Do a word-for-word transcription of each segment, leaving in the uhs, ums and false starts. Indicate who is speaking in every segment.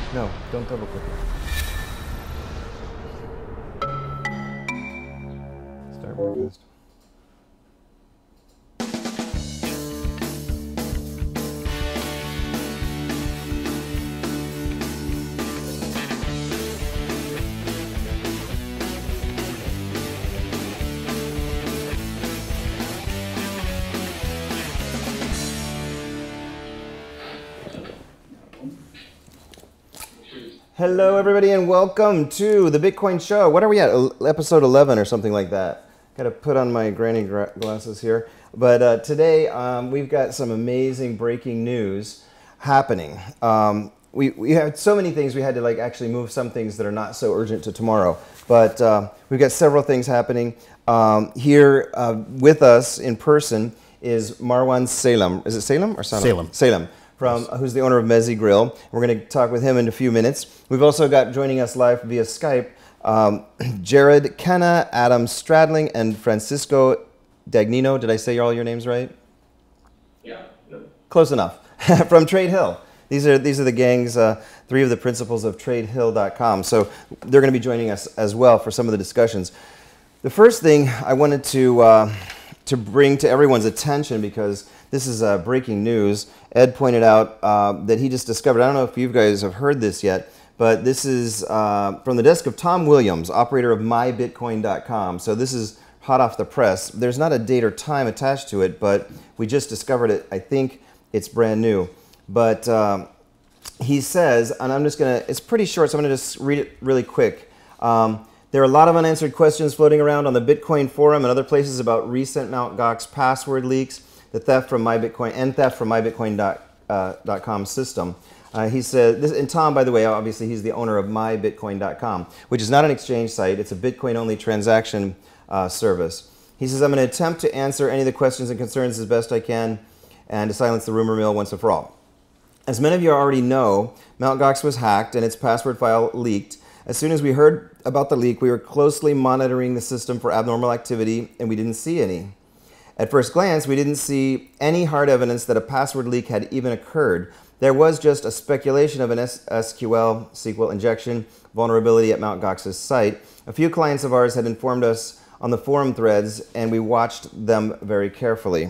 Speaker 1: No, don't double click it. Start broadcast. Hello, everybody, and welcome to the Bitcoin Show. What are we at? Episode eleven or something like that. Got to put on my granny glasses here. But uh, today um, we've got some amazing breaking news happening. Um, we we had so many things we had to like actually move some things that are not so urgent to tomorrow. But uh, we've got several things happening um, here uh, with us in person. Is Marwan Salem? Is it Salem or Salem?
Speaker 2: Salem.
Speaker 1: Salem. From who's the owner of Mezzi Grill. We're going to talk with him in a few minutes. We've also got joining us live via Skype, um, Jared Kenna, Adam Stradling, and Francisco Dagnino. Did I say all your names right?
Speaker 3: Yeah.
Speaker 1: Close enough. From Trade Hill. These are these are the gangs, uh, three of the principals of Trade Hill dot com. So they're going to be joining us as well for some of the discussions. The first thing I wanted to uh, to bring to everyone's attention, because this is uh, breaking news. Ed pointed out uh, that he just discovered, I don't know if you guys have heard this yet, but this is uh, from the desk of Tom Williams, operator of my bitcoin dot com. So this is hot off the press. There's not a date or time attached to it, but we just discovered it. I think it's brand new. But um, he says, and I'm just going to, it's pretty short, so I'm going to just read it really quick. Um, there are a lot of unanswered questions floating around on the Bitcoin forum and other places about recent Mt. Gox password leaks, the theft from MyBitcoin and theft from my bitcoin dot com system. Uh, he said, this, and Tom, by the way, obviously he's the owner of my bitcoin dot com, which is not an exchange site. It's a Bitcoin-only transaction uh, service. He says, I'm going to attempt to answer any of the questions and concerns as best I can and to silence the rumor mill once and for all. As many of you already know, Mt. Gox was hacked and its password file leaked. As soon as we heard about the leak, we were closely monitoring the system for abnormal activity, and we didn't see any. At first glance, we didn't see any hard evidence that a password leak had even occurred. There was just a speculation of an S Q L S Q L injection vulnerability at Mt. Gox's site. A few clients of ours had informed us on the forum threads, and we watched them very carefully.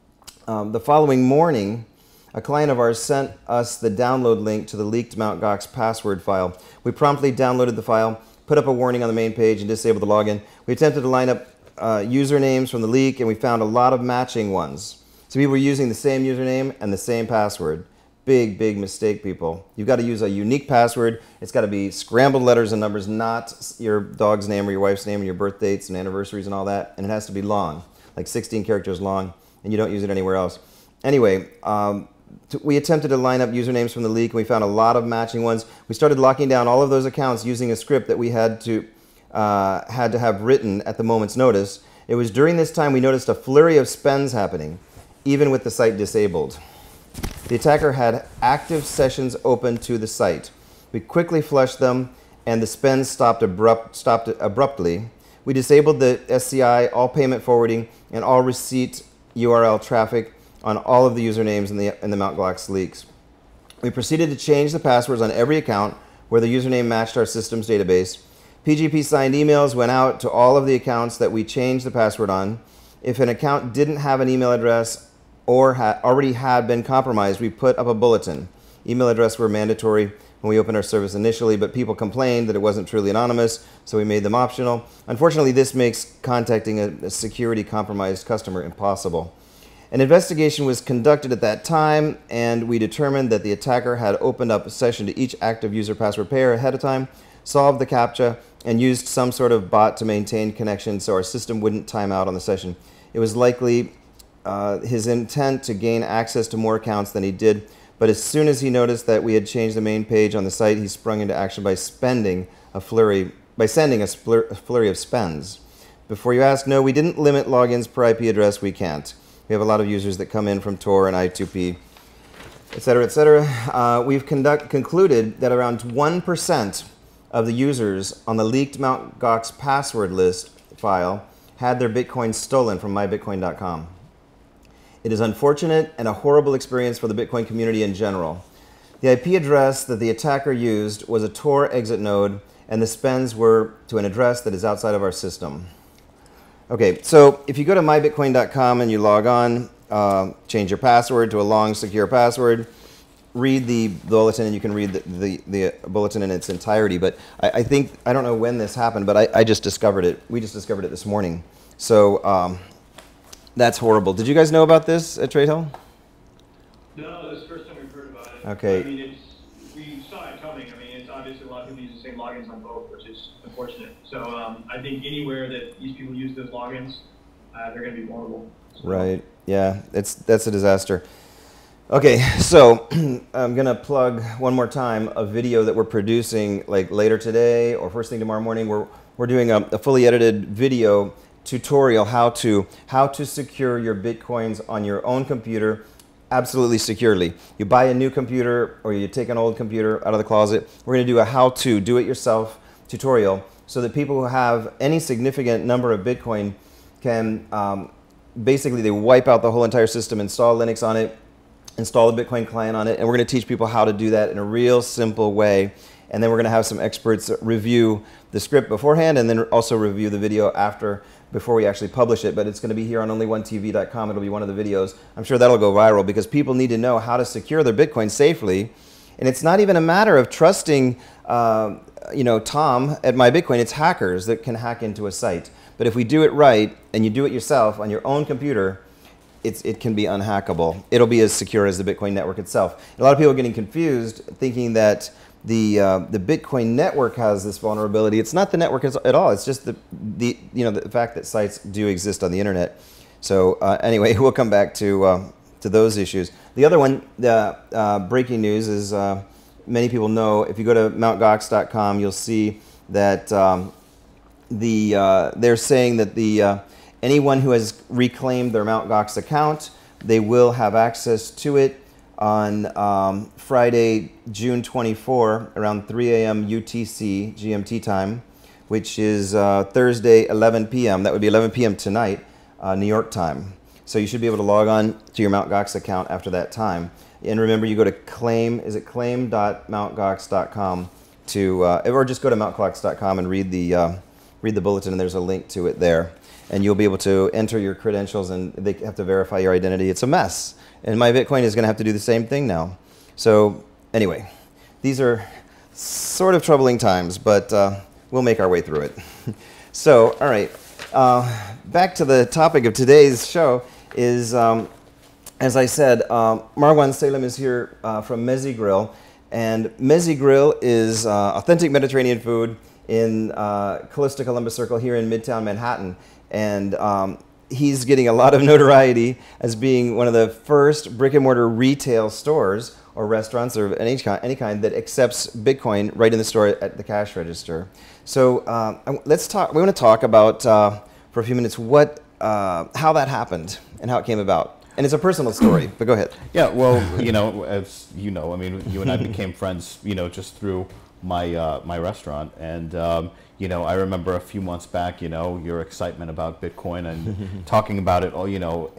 Speaker 1: Um, the following morning, a client of ours sent us the download link to the leaked Mt. Gox password file. We promptly downloaded the file, put up a warning on the main page, and disabled the login. We attempted to line up Uh, usernames from the leak, and we found a lot of matching ones. So people were using the same username and the same password. Big, big mistake, people. You've got to use a unique password. It's got to be scrambled letters and numbers, not your dog's name or your wife's name and your birth dates and anniversaries and all that. And it has to be long, like sixteen characters long, and you don't use it anywhere else. Anyway, um, we attempted to line up usernames from the leak, and we found a lot of matching ones. We started locking down all of those accounts using a script that we had to Uh, had to have written at the moment's notice. It was during this time we noticed a flurry of spends happening, even with the site disabled. The attacker had active sessions open to the site. We quickly flushed them, and the spends stopped, abrupt, stopped abruptly. We disabled the S C I, all payment forwarding, and all receipt U R L traffic on all of the usernames in the, in the Mt. Gox leaks. We proceeded to change the passwords on every account where the username matched our system's database. P G P signed emails went out to all of the accounts that we changed the password on. If an account didn't have an email address or had already had been compromised, we put up a bulletin. Email addresses were mandatory when we opened our service initially, but people complained that it wasn't truly anonymous, so we made them optional. Unfortunately, this makes contacting a, a security compromised customer impossible. An investigation was conducted at that time, and we determined that the attacker had opened up a session to each active user password pair ahead of time, solved the CAPTCHA, and used some sort of bot to maintain connection so our system wouldn't time out on the session. It was likely uh, his intent to gain access to more accounts than he did, but as soon as he noticed that we had changed the main page on the site, he sprung into action by spending a flurry, by sending a, a flurry of spends. Before you ask, no, we didn't limit logins per I P address. We can't. We have a lot of users that come in from Tor and I two P, et cetera, et cetera. Uh, we've conduct, concluded that around one percent of the users on the leaked Mt. Gox password list file had their Bitcoin stolen from my bitcoin dot com. It is unfortunate and a horrible experience for the Bitcoin community in general. The I P address that the attacker used was a Tor exit node, and the spends were to an address that is outside of our system. Okay, so if you go to my bitcoin dot com and you log on, uh, change your password to a long, secure password, read the bulletin, and you can read the, the, the bulletin in its entirety. But I, I think, I don't know when this happened, but I, I just discovered it. We just discovered it this morning. So um, that's horrible. Did you guys know about this at Trade Hill?
Speaker 2: No, this is the first time we've heard about it.
Speaker 1: Okay.
Speaker 2: I mean, it's, we saw it coming. I mean, it's obviously a lot of people use the same logins on both, which is unfortunate. So um, I think anywhere that these people use those logins, uh, they're going to be vulnerable. So.
Speaker 1: Right. Yeah, it's that's a disaster. Okay, so I'm gonna plug one more time a video that we're producing like later today or first thing tomorrow morning. We're we're doing a, a fully edited video tutorial how to how to secure your Bitcoins on your own computer absolutely securely. You buy a new computer or you take an old computer out of the closet. We're gonna do a how-to do-it-yourself tutorial so that people who have any significant number of Bitcoin can um, basically they wipe out the whole entire system, install Linux on it, install a Bitcoin client on it, and we're going to teach people how to do that in a real simple way. And then we're going to have some experts review the script beforehand and then also review the video after before we actually publish it. But it's going to be here on only one T V dot com. It'll be one of the videos. I'm sure that'll go viral because people need to know how to secure their Bitcoin safely. And it's not even a matter of trusting uh, you know, Tom at MyBitcoin. It's hackers that can hack into a site. But if we do it right and you do it yourself on your own computer, It's, it can be unhackable. It'll be as secure as the Bitcoin network itself. A lot of people are getting confused, thinking that the uh, the Bitcoin network has this vulnerability. It's not the network at all. It's just the the you know the fact that sites do exist on the internet. So uh, anyway, we'll come back to uh, to those issues. The other one, the uh, breaking news is uh, many people know. If you go to Mt Gox dot com, you'll see that um, the uh, they're saying that the uh, anyone who has reclaimed their Mt Gox account, they will have access to it on um, Friday, June twenty-fourth, around three A M U T C G M T time, which is uh, Thursday, eleven P M That would be eleven P M tonight, uh, New York time. So you should be able to log on to your Mt Gox account after that time. And remember, you go to claim, is it claim dot Mt Gox dot com to, uh, or just go to Mt Gox dot com and read the, uh, read the bulletin, and there's a link to it there. And you'll be able to enter your credentials, and they have to verify your identity. It's a mess. And MyBitcoin is going to have to do the same thing now. So anyway, these are sort of troubling times, but uh, we'll make our way through it. So, all right, uh, back to the topic of today's show is, um, as I said, um, Marwan Salem is here uh, from Mezzi Grill. And Mezzi Grill is uh, authentic Mediterranean food in uh, Calista Columbus Circle here in Midtown Manhattan. And um, he's getting a lot of notoriety as being one of the first brick and mortar retail stores or restaurants or any kind, any kind that accepts Bitcoin right in the store at the cash register. So uh, let's talk. We want to talk about uh, for a few minutes what, uh, how that happened and how it came about. And it's a personal story, but go ahead.
Speaker 3: Yeah, well, you know, as you know, I mean, you and I became friends, you know, just through my uh, my restaurant, and um, you know, I remember a few months back, you know, your excitement about Bitcoin and talking about it, all, you know,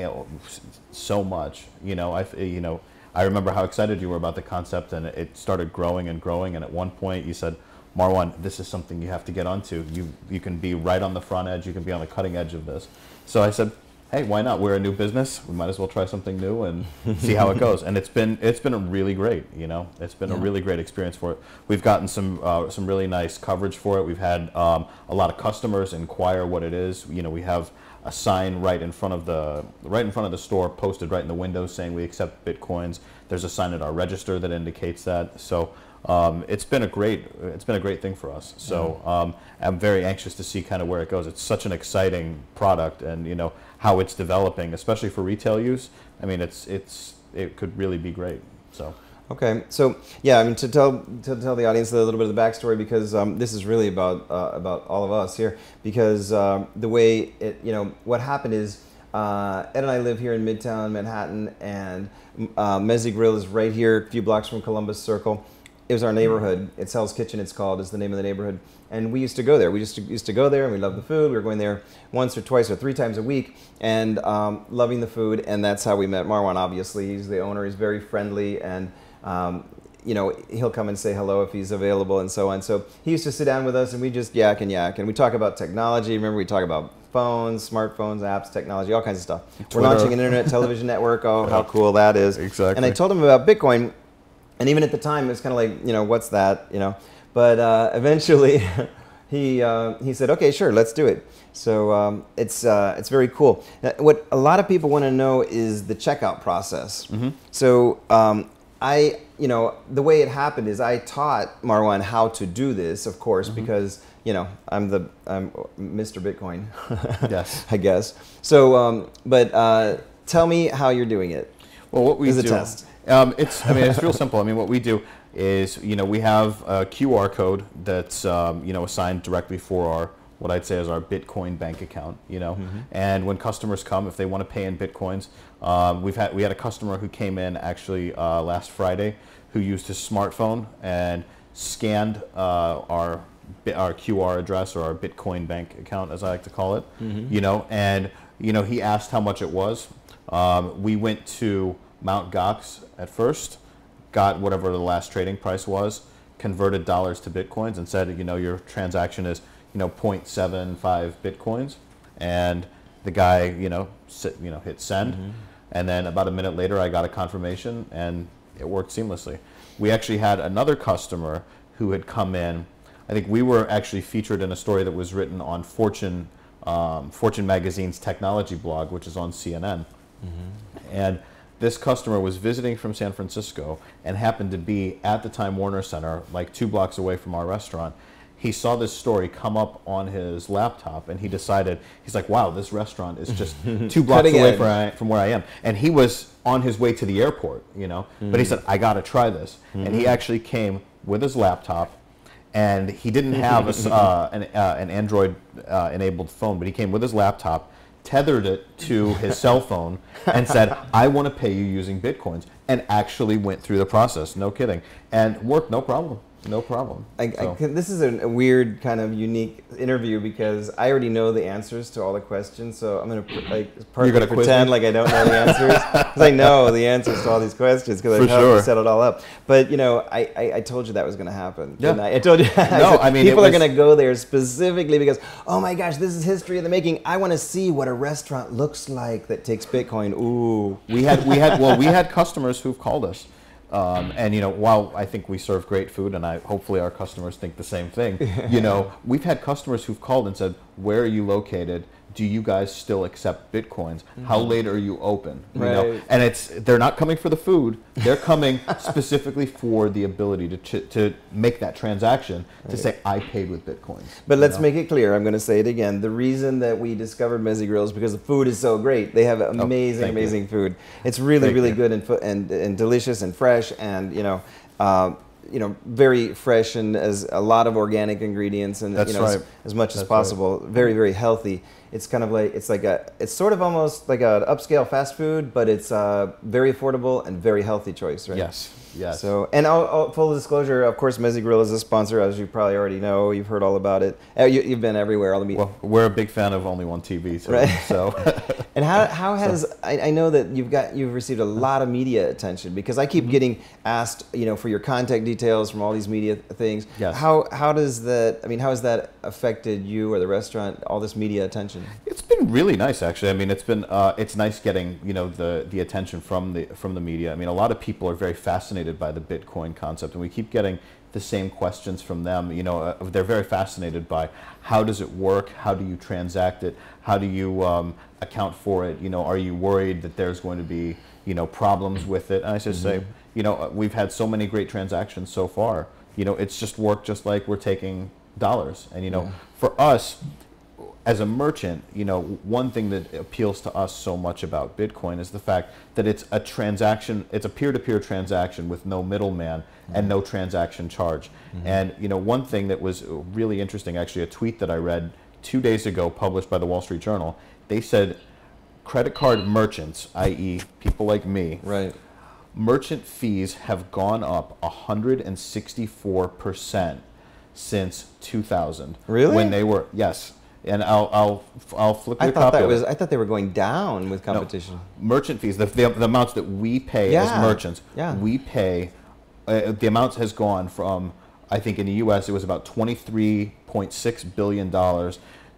Speaker 3: so much, you know, I, you know, I remember how excited you were about the concept, and it started growing and growing, and at one point you said, Marwan, this is something you have to get onto. You you can be right on the front edge, you can be on the cutting edge of this. So I said, hey, why not? We're a new business. We might as well try something new and see how it goes. And it's been it's been a really great, you know, it's been yeah. a really great experience for it. We've gotten some uh, some really nice coverage for it. We've had um, a lot of customers inquire what it is. You know, we have a sign right in front of the right in front of the store, posted right in the window, saying we accept Bitcoins. There's a sign at our register that indicates that. So um, it's been a great it's been a great thing for us. So um, I'm very anxious to see kind of where it goes. It's such an exciting product, and you know how it's developing, especially for retail use. I mean, it's it's it could really be great. So.
Speaker 1: Okay, so yeah, I mean to tell to tell the audience a little bit of the backstory, because um, this is really about uh, about all of us here, because um, the way it you know what happened is uh, Ed and I live here in Midtown Manhattan, and uh, Mezzi Grill is right here, a few blocks from Columbus Circle. It was our neighborhood. It's Hell's Kitchen, it's called, is the name of the neighborhood. And we used to go there. We used to, used to go there, and we loved the food. We were going there once or twice or three times a week, and um, loving the food. And that's how we met Marwan, obviously. He's the owner. He's very friendly, and um, you know, he'll come and say hello if he's available and so on. So he used to sit down with us and we just yak and yak. And we talk about technology. Remember, we talk about phones, smartphones, apps, technology, all kinds of stuff. Twitter. We're launching an internet television network. Oh, how cool that is.
Speaker 3: Exactly.
Speaker 1: And I told him about Bitcoin. And even at the time, it was kind of like, you know, what's that, you know? But uh, eventually, he uh, he said, okay, sure, let's do it. So um, it's uh, it's very cool. Now, what a lot of people want to know is the checkout process. Mm-hmm. So um, I, you know, the way it happened is I taught Marwan how to do this, of course, mm-hmm. because you know I'm the I'm Mister Bitcoin.
Speaker 3: Yes,
Speaker 1: I guess. So, um, but uh, tell me how you're doing it.
Speaker 3: Well, what we
Speaker 1: As
Speaker 3: do.
Speaker 1: a test.
Speaker 3: Um, it's, I mean, it's real simple. I mean, what we do is, you know, we have a Q R code that's, um, you know, assigned directly for our, what I'd say is our Bitcoin bank account, you know. Mm-hmm. And when customers come, if they want to pay in Bitcoins, um, we've had, we had a customer who came in actually uh, last Friday who used his smartphone and scanned uh, our, our Q R address or our Bitcoin bank account, as I like to call it, mm-hmm. you know, and, you know, he asked how much it was. Um, we went to Mount Gox at first, got whatever the last trading price was, converted dollars to Bitcoins and said, you know, your transaction is, you know, zero point seven five Bitcoins. And the guy, you know, sit, you know, hit send. Mm-hmm. And then about a minute later, I got a confirmation and it worked seamlessly. We actually had another customer who had come in. I think we were actually featured in a story that was written on Fortune, um, Fortune Magazine's technology blog, which is on C N N. Mm-hmm. And this customer was visiting from San Francisco and happened to be at the Time Warner Center, like two blocks away from our restaurant. He saw this story come up on his laptop and he decided, he's like, wow, this restaurant is just two blocks away from, I, from where I am. And he was on his way to the airport, you know, mm-hmm. but he said, I got to try this. Mm-hmm. And he actually came with his laptop, and he didn't have a, uh, an, uh, an Android uh, enabled phone, but he came with his laptop, tethered it to his cell phone and said, I want to pay you using Bitcoins, and actually went through the process, no kidding, and worked no problem. No problem. I,
Speaker 1: so. I can, this is a, a weird kind of unique interview because I already know the answers to all the questions, so I'm going to like partly gonna pretend like I don't know the answers because I know the answers to all these questions because I helped sure. set it all up. But you know, I, I, I told you that was going to happen.
Speaker 3: Yeah.
Speaker 1: I? I told you.
Speaker 3: No, I, I mean
Speaker 1: people
Speaker 3: was,
Speaker 1: are going to go there specifically because oh my gosh, this is history in the making. I want to see what a restaurant looks like that takes Bitcoin. Ooh.
Speaker 3: We had we had well we had customers who've called us. Um, and you know, while I think we serve great food, and I hopefully our customers think the same thing, you know, we've had customers who've called and said, "Where are you located? Do you guys still accept Bitcoins? Mm-hmm. How late are you open?" You
Speaker 1: right.
Speaker 3: know, and it's they're not coming for the food; they're coming specifically for the ability to ch to make that transaction right. to say, "I paid with Bitcoins."
Speaker 1: But let's
Speaker 3: know?
Speaker 1: make it clear. I'm going to say it again. The reason that we discovered Mezzi Grill is because the food is so great. They have amazing, oh, amazing you. food. It's really, thank really you. good and, and and delicious and fresh, and you know. Uh, you know, very fresh and as a lot of organic ingredients and
Speaker 3: That's
Speaker 1: you know
Speaker 3: right.
Speaker 1: as, as much
Speaker 3: That's
Speaker 1: as possible.
Speaker 3: Right.
Speaker 1: Very, very healthy. It's kind of like it's like a it's sort of almost like an upscale fast food, but it's a very affordable and very healthy choice, right?
Speaker 3: Yes. Yes.
Speaker 1: So, and I'll, I'll, full disclosure, of course, Mezzi Grill is a sponsor, as you probably already know. You've heard all about it. Uh, you, you've been everywhere. All the meet.
Speaker 3: Well, we're a big fan of Only One T V, so.
Speaker 1: Right.
Speaker 3: so.
Speaker 1: And how how has so. I, I know that you've got you've received a lot of media attention because I keep mm-hmm. getting asked, you know, for your contact details from all these media things.
Speaker 3: Yes.
Speaker 1: How how does that? I mean, how has that affected you or the restaurant? All this media attention.
Speaker 3: It's been really nice, actually. I mean, it's been uh, it's nice getting you know the the attention from the from the media. I mean, a lot of people are very fascinated by the Bitcoin concept, and we keep getting the same questions from them. You know, uh, they're very fascinated by how does it work, how do you transact it, how do you um, account for it. You know, are you worried that there's going to be you know problems with it? And I just mm-hmm. say, you know, we've had so many great transactions so far. You know, it's just worked just like we're taking dollars. And you know, yeah. for us. As a merchant, you know, one thing that appeals to us so much about Bitcoin is the fact that it's a transaction, it's a peer-to-peer transaction with no middleman mm-hmm. and no transaction charge. Mm-hmm. And, you know, one thing that was really interesting, actually, a tweet that I read two days ago published by the Wall Street Journal, they said credit card merchants, that is people like me,
Speaker 1: right.
Speaker 3: merchant fees have gone up one hundred sixty-four percent since two thousand.
Speaker 1: Really?
Speaker 3: When they were, yes. And I'll I'll I'll flip you
Speaker 1: I
Speaker 3: a
Speaker 1: thought
Speaker 3: copy
Speaker 1: that
Speaker 3: of
Speaker 1: was
Speaker 3: it.
Speaker 1: I thought they were going down with competition.
Speaker 3: No, merchant fees, the, the the amounts that we pay
Speaker 1: yeah.
Speaker 3: as merchants,
Speaker 1: yeah.
Speaker 3: we pay uh, the amount has gone from, I think in the U S it was about twenty-three point six billion dollars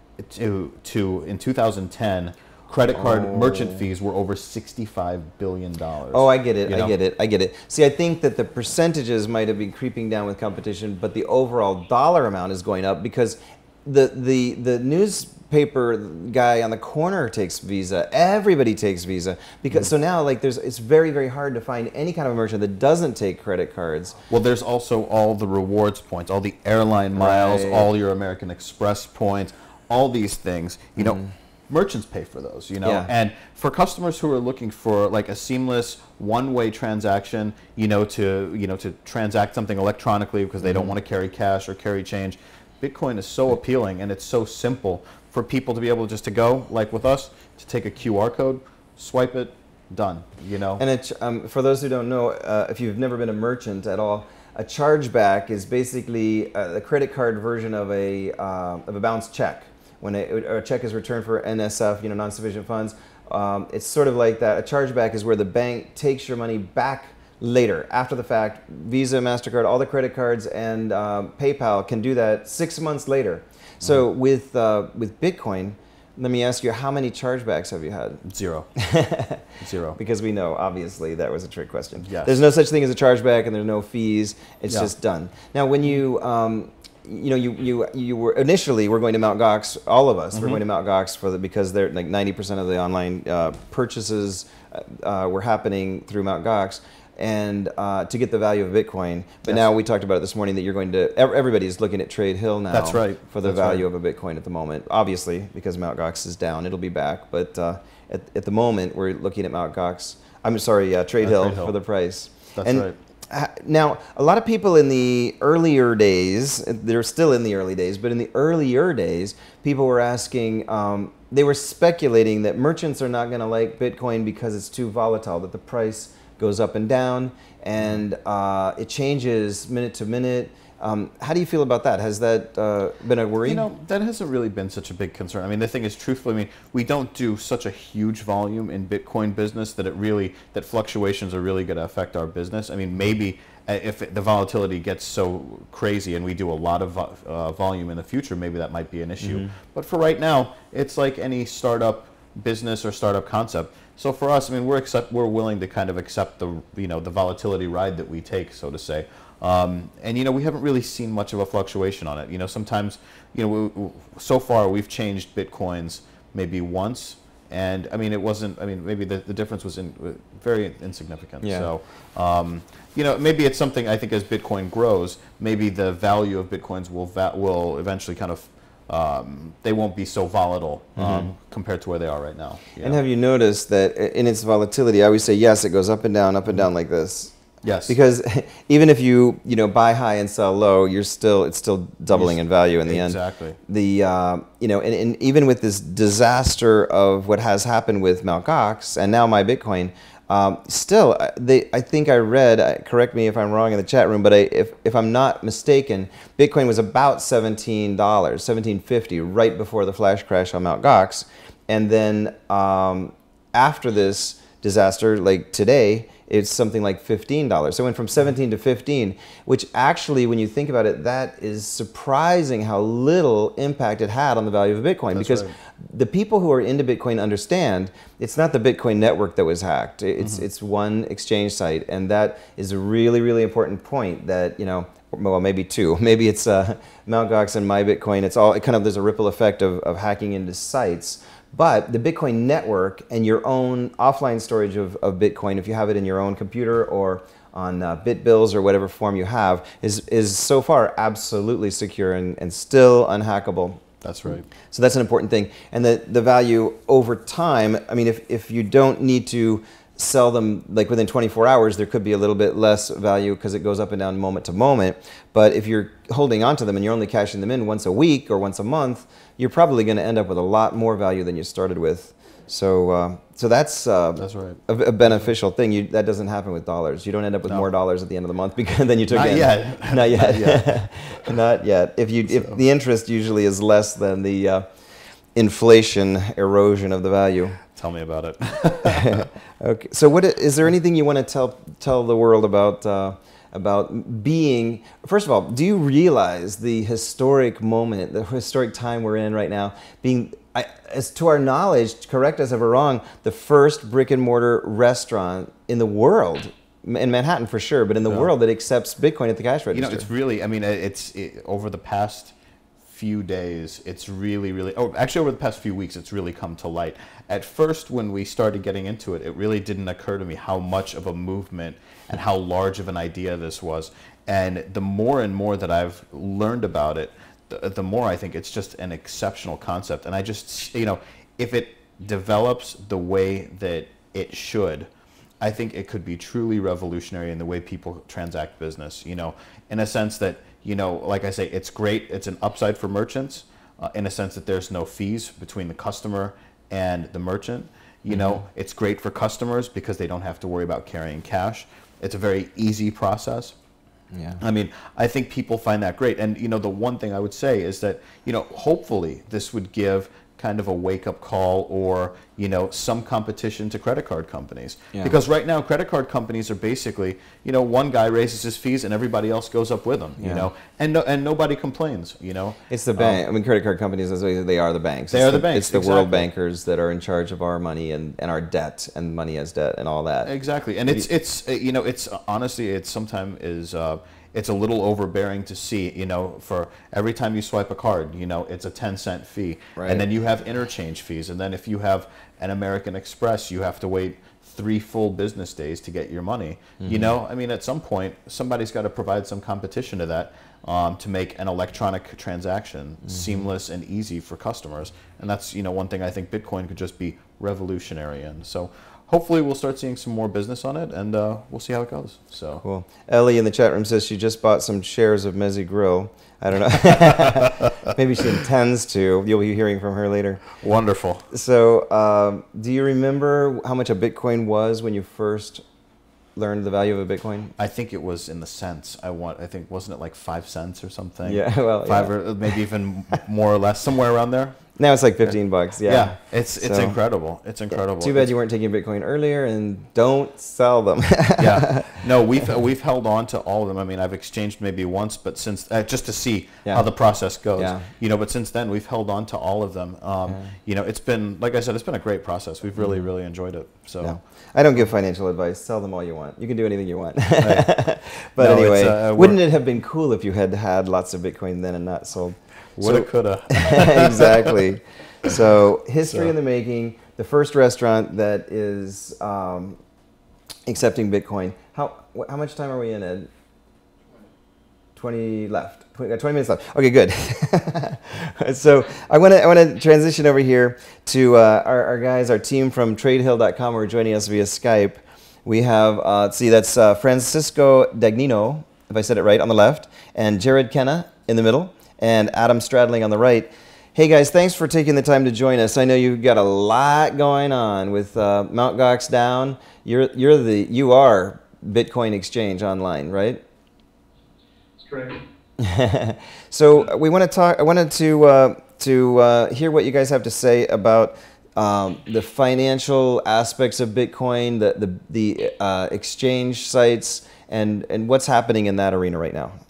Speaker 3: to, to in two thousand ten, credit card
Speaker 1: Oh.
Speaker 3: merchant fees were over sixty-five billion dollars.
Speaker 1: Oh, I get it.
Speaker 3: You
Speaker 1: I
Speaker 3: know?
Speaker 1: get it. I get it. See, I think that the percentages might have been creeping down with competition, but the overall dollar amount is going up because the the the newspaper guy on the corner takes Visa. Everybody takes Visa because so now like there's it's very very hard to find any kind of merchant that doesn't take credit cards.
Speaker 3: Well, there's also all the rewards points, all the airline miles,
Speaker 1: Right.
Speaker 3: all your American Express points, all these things. You know, merchants pay for those. You know,
Speaker 1: Yeah.
Speaker 3: and for customers who are looking for like a seamless one-way transaction, you know, to you know to transact something electronically because they don't want to carry cash or carry change, Bitcoin is so appealing and it's so simple for people to be able just to go, like with us, to take a Q R code, swipe it, done. You know.
Speaker 1: And it, um, for those who don't know, uh, if you've never been a merchant at all, a chargeback is basically uh, the credit card version of a uh, of a bounced check. When a, a check is returned for N S F, you know, non-sufficient funds, um, it's sort of like that. A chargeback is where the bank takes your money back later, after the fact. Visa, MasterCard, all the credit cards, and um, PayPal can do that six months later. So with uh, with Bitcoin, let me ask you, how many chargebacks have you had?
Speaker 3: Zero. Zero.
Speaker 1: Because we know, obviously, that was a trick question.
Speaker 3: Yes.
Speaker 1: There's no such thing as a chargeback, and there's no fees. It's
Speaker 3: Yeah.
Speaker 1: just done. Now, when you, um, you know, you you you were initially we're going to Mount Gox. All of us
Speaker 3: Mm-hmm.
Speaker 1: we're going to Mount Gox for the because they're like ninety percent of the online uh, purchases uh, were happening through Mount Gox. And uh, to get the value of Bitcoin, but
Speaker 3: Yes.
Speaker 1: now we talked about it this morning that you're going to. ev- Everybody's looking at Trade Hill now.
Speaker 3: That's right.
Speaker 1: For the
Speaker 3: That's
Speaker 1: value
Speaker 3: right.
Speaker 1: of a Bitcoin at the moment, obviously because Mount Gox is down, it'll be back. But uh, at at the moment, we're looking at Mount Gox. I'm sorry, uh, Trade
Speaker 3: Uh,
Speaker 1: Hill
Speaker 3: Trade Hill.
Speaker 1: for the price.
Speaker 3: That's
Speaker 1: and
Speaker 3: right.
Speaker 1: uh, Now, a lot of people in the earlier days, they're still in the early days, but in the earlier days, people were asking. Um, they were speculating that merchants are not going to like Bitcoin because it's too volatile, that the price goes up and down, and uh, it changes minute to minute. Um, how do you feel about that? Has that uh, been a worry?
Speaker 3: You know, that hasn't really been such a big concern. I mean, the thing is, truthfully, I mean, we don't do such a huge volume in Bitcoin business that it really, that fluctuations are really going to affect our business. I mean, maybe uh, if it, the volatility gets so crazy and we do a lot of vo- uh, volume in the future, maybe that might be an issue.
Speaker 1: Mm-hmm.
Speaker 3: But for right now, it's like any startup business or startup concept. So for us, I mean, we're accept, we're willing to kind of accept the you know the volatility ride that we take, so to say. Um, and you know, we haven't really seen much of a fluctuation on it. You know, sometimes you know, we, we, so far we've changed Bitcoins maybe once, and I mean, it wasn't. I mean, maybe the, the difference was in, very insignificant.
Speaker 1: Yeah.
Speaker 3: So. Um, you know, maybe it's something. I think as Bitcoin grows, maybe the value of Bitcoins will va- will eventually kind of. Um, they won't be so volatile um,
Speaker 1: Mm-hmm.
Speaker 3: compared to where they are right now. you
Speaker 1: And
Speaker 3: know?
Speaker 1: have you noticed that in its volatility, I always say yes, it goes up and down, up and down like this.
Speaker 3: Yes.
Speaker 1: Because even if you you know buy high and sell low, you're still it's still doubling in value in the end.
Speaker 3: Exactly.
Speaker 1: The uh, you know and, and even with this disaster of what has happened with Mt. Gox and now my Bitcoin, um, still uh, they I think I read uh, correct me if I'm wrong in the chat room, but I, if if I'm not mistaken, Bitcoin was about seventeen dollars, seventeen fifty right before the flash crash on Mt. Gox, and then um, after this disaster, like today, it's something like fifteen dollars. So it went from seventeen to fifteen, which actually, when you think about it, that is surprising how little impact it had on the value of Bitcoin.
Speaker 3: That's
Speaker 1: because
Speaker 3: right.
Speaker 1: the people who are into Bitcoin understand it's not the Bitcoin network that was hacked. It's
Speaker 3: Mm-hmm.
Speaker 1: it's one exchange site, and that is a really, really important point that, you know, well, maybe two. Maybe it's uh, Mt. Gox and MyBitcoin. It's all, it kind of, there's a ripple effect of, of hacking into sites. But the Bitcoin network and your own offline storage of, of Bitcoin, if you have it in your own computer or on uh, BitBills or whatever form you have, is, is so far absolutely secure and, and still unhackable.
Speaker 3: That's right.
Speaker 1: So that's an important thing. And the, the value over time, I mean, if, if you don't need to sell them like within twenty-four hours, there could be a little bit less value because it goes up and down moment to moment. But if you're holding on to them and you're only cashing them in once a week or once a month, you're probably going to end up with a lot more value than you started with. So, uh, so that's, uh,
Speaker 3: That's right.
Speaker 1: a, a beneficial thing. You, that doesn't happen with dollars. You don't end up with
Speaker 3: No.
Speaker 1: more dollars at the end of the month because then you took
Speaker 3: Not
Speaker 1: in.
Speaker 3: yet.
Speaker 1: Not yet.
Speaker 3: Not yet.
Speaker 1: Not yet. If you,
Speaker 3: So.
Speaker 1: if the interest usually is less than the uh, inflation erosion of the value.
Speaker 3: Tell me about it.
Speaker 1: Okay. So, what is there anything you want to tell tell the world about uh, about being, first of all, do you realize the historic moment, the historic time we're in right now, being, I, as to our knowledge, correct us if we're wrong, the first brick and mortar restaurant in the world, in Manhattan for sure, but in the
Speaker 3: Yeah.
Speaker 1: world that accepts Bitcoin at the cash register.
Speaker 3: You know, it's really, I mean, it's it, over the past few days, it's really, really, oh, actually over the past few weeks, it's really come to light. At first, when we started getting into it, it really didn't occur to me how much of a movement and how large of an idea this was. And the more and more that I've learned about it, the, the more I think it's just an exceptional concept. And I just, you know, if it develops the way that it should, I think it could be truly revolutionary in the way people transact business, you know, in a sense that, you know, like I say, it's great. It's an upside for merchants uh, in a sense that there's no fees between the customer and the merchant. You mm-hmm. know, it's great for customers because they don't have to worry about carrying cash. It's a very easy process.
Speaker 1: Yeah.
Speaker 3: I mean, I think people find that great. And, you know, the one thing I would say is that, you know, hopefully this would give kind of a wake-up call or, you know, some competition to credit card companies.
Speaker 1: Yeah.
Speaker 3: Because right now, credit card companies are basically, you know, one guy raises his fees and everybody else goes up with him, you
Speaker 1: Yeah.
Speaker 3: know, and no, and nobody complains, you know.
Speaker 1: It's the bank. Um, I mean, credit card companies, as they they are the banks.
Speaker 3: They
Speaker 1: it's
Speaker 3: are the banks,
Speaker 1: It's the
Speaker 3: exactly.
Speaker 1: world bankers that are in charge of our money and, and our debt and money as debt and all that.
Speaker 3: Exactly. And it's, it's uh, you know, it's honestly, it's sometimes is, uh, it's a little overbearing to see, you know, for every time you swipe a card, you know, it's a ten cent fee.
Speaker 1: Right.
Speaker 3: And then you have interchange fees. And then if you have an American Express, you have to wait three full business days to get your money. Mm-hmm. You know, I mean, at some point, somebody's got to provide some competition to that um, to make an electronic transaction mm-hmm. seamless and easy for customers. And that's, you know, one thing I think Bitcoin could just be revolutionary in. So hopefully we'll start seeing some more business on it, and uh, we'll see how it goes. So
Speaker 1: cool. Ellie in the chat room says she just bought some shares of Mezzi Grill. I don't know. Maybe she intends to. You'll be hearing from her later.
Speaker 3: Wonderful.
Speaker 1: So um, do you remember how much a Bitcoin was when you first learned the value of a Bitcoin?
Speaker 3: I think it was in the cents. I want. I think wasn't it like five cents or something?
Speaker 1: Yeah, well,
Speaker 3: five
Speaker 1: yeah.
Speaker 3: or maybe even more or less, somewhere around there.
Speaker 1: Now it's like fifteen bucks. Yeah,
Speaker 3: yeah, it's it's
Speaker 1: so,
Speaker 3: incredible. It's incredible.
Speaker 1: Too bad
Speaker 3: it's,
Speaker 1: you weren't taking Bitcoin earlier, and don't sell them.
Speaker 3: Yeah, no, we've we've held on to all of them. I mean, I've exchanged maybe once, but since uh, just to see
Speaker 1: yeah.
Speaker 3: how the process goes.
Speaker 1: Yeah.
Speaker 3: You know, but since then we've held on to all of them. Um, yeah. You know, it's been, like I said, it's been a great process. We've really really enjoyed it. So
Speaker 1: yeah. I don't give financial advice. Sell them all you want. You can do anything you want.
Speaker 3: Right.
Speaker 1: But
Speaker 3: no,
Speaker 1: anyway,
Speaker 3: uh,
Speaker 1: wouldn't it have been cool if you had had lots of Bitcoin then and not sold?
Speaker 3: Woulda,
Speaker 1: so,
Speaker 3: coulda.
Speaker 1: Exactly. So history
Speaker 3: so.
Speaker 1: in the making. The first restaurant that is um, accepting Bitcoin. How how much time are we in, Ed? twenty left. twenty, twenty minutes left. Okay, good. So I want to I want to transition over here to uh, our, our guys, our team from Trade Hill dot com who are joining us via Skype. We have, uh, let's see, that's uh, Francisco Dagnino, if I said it right, on the left, and Jared Kenna in the middle, and Adam Stradling on the right. Hey guys, thanks for taking the time to join us. I know you've got a lot going on with uh, Mount Gox down. You're you're the you are Bitcoin Exchange online, right?
Speaker 2: That's correct.
Speaker 1: So we want to talk. I wanted to uh, to uh, hear what you guys have to say about um, the financial aspects of Bitcoin, the the the uh, exchange sites, and and what's happening in that arena right now.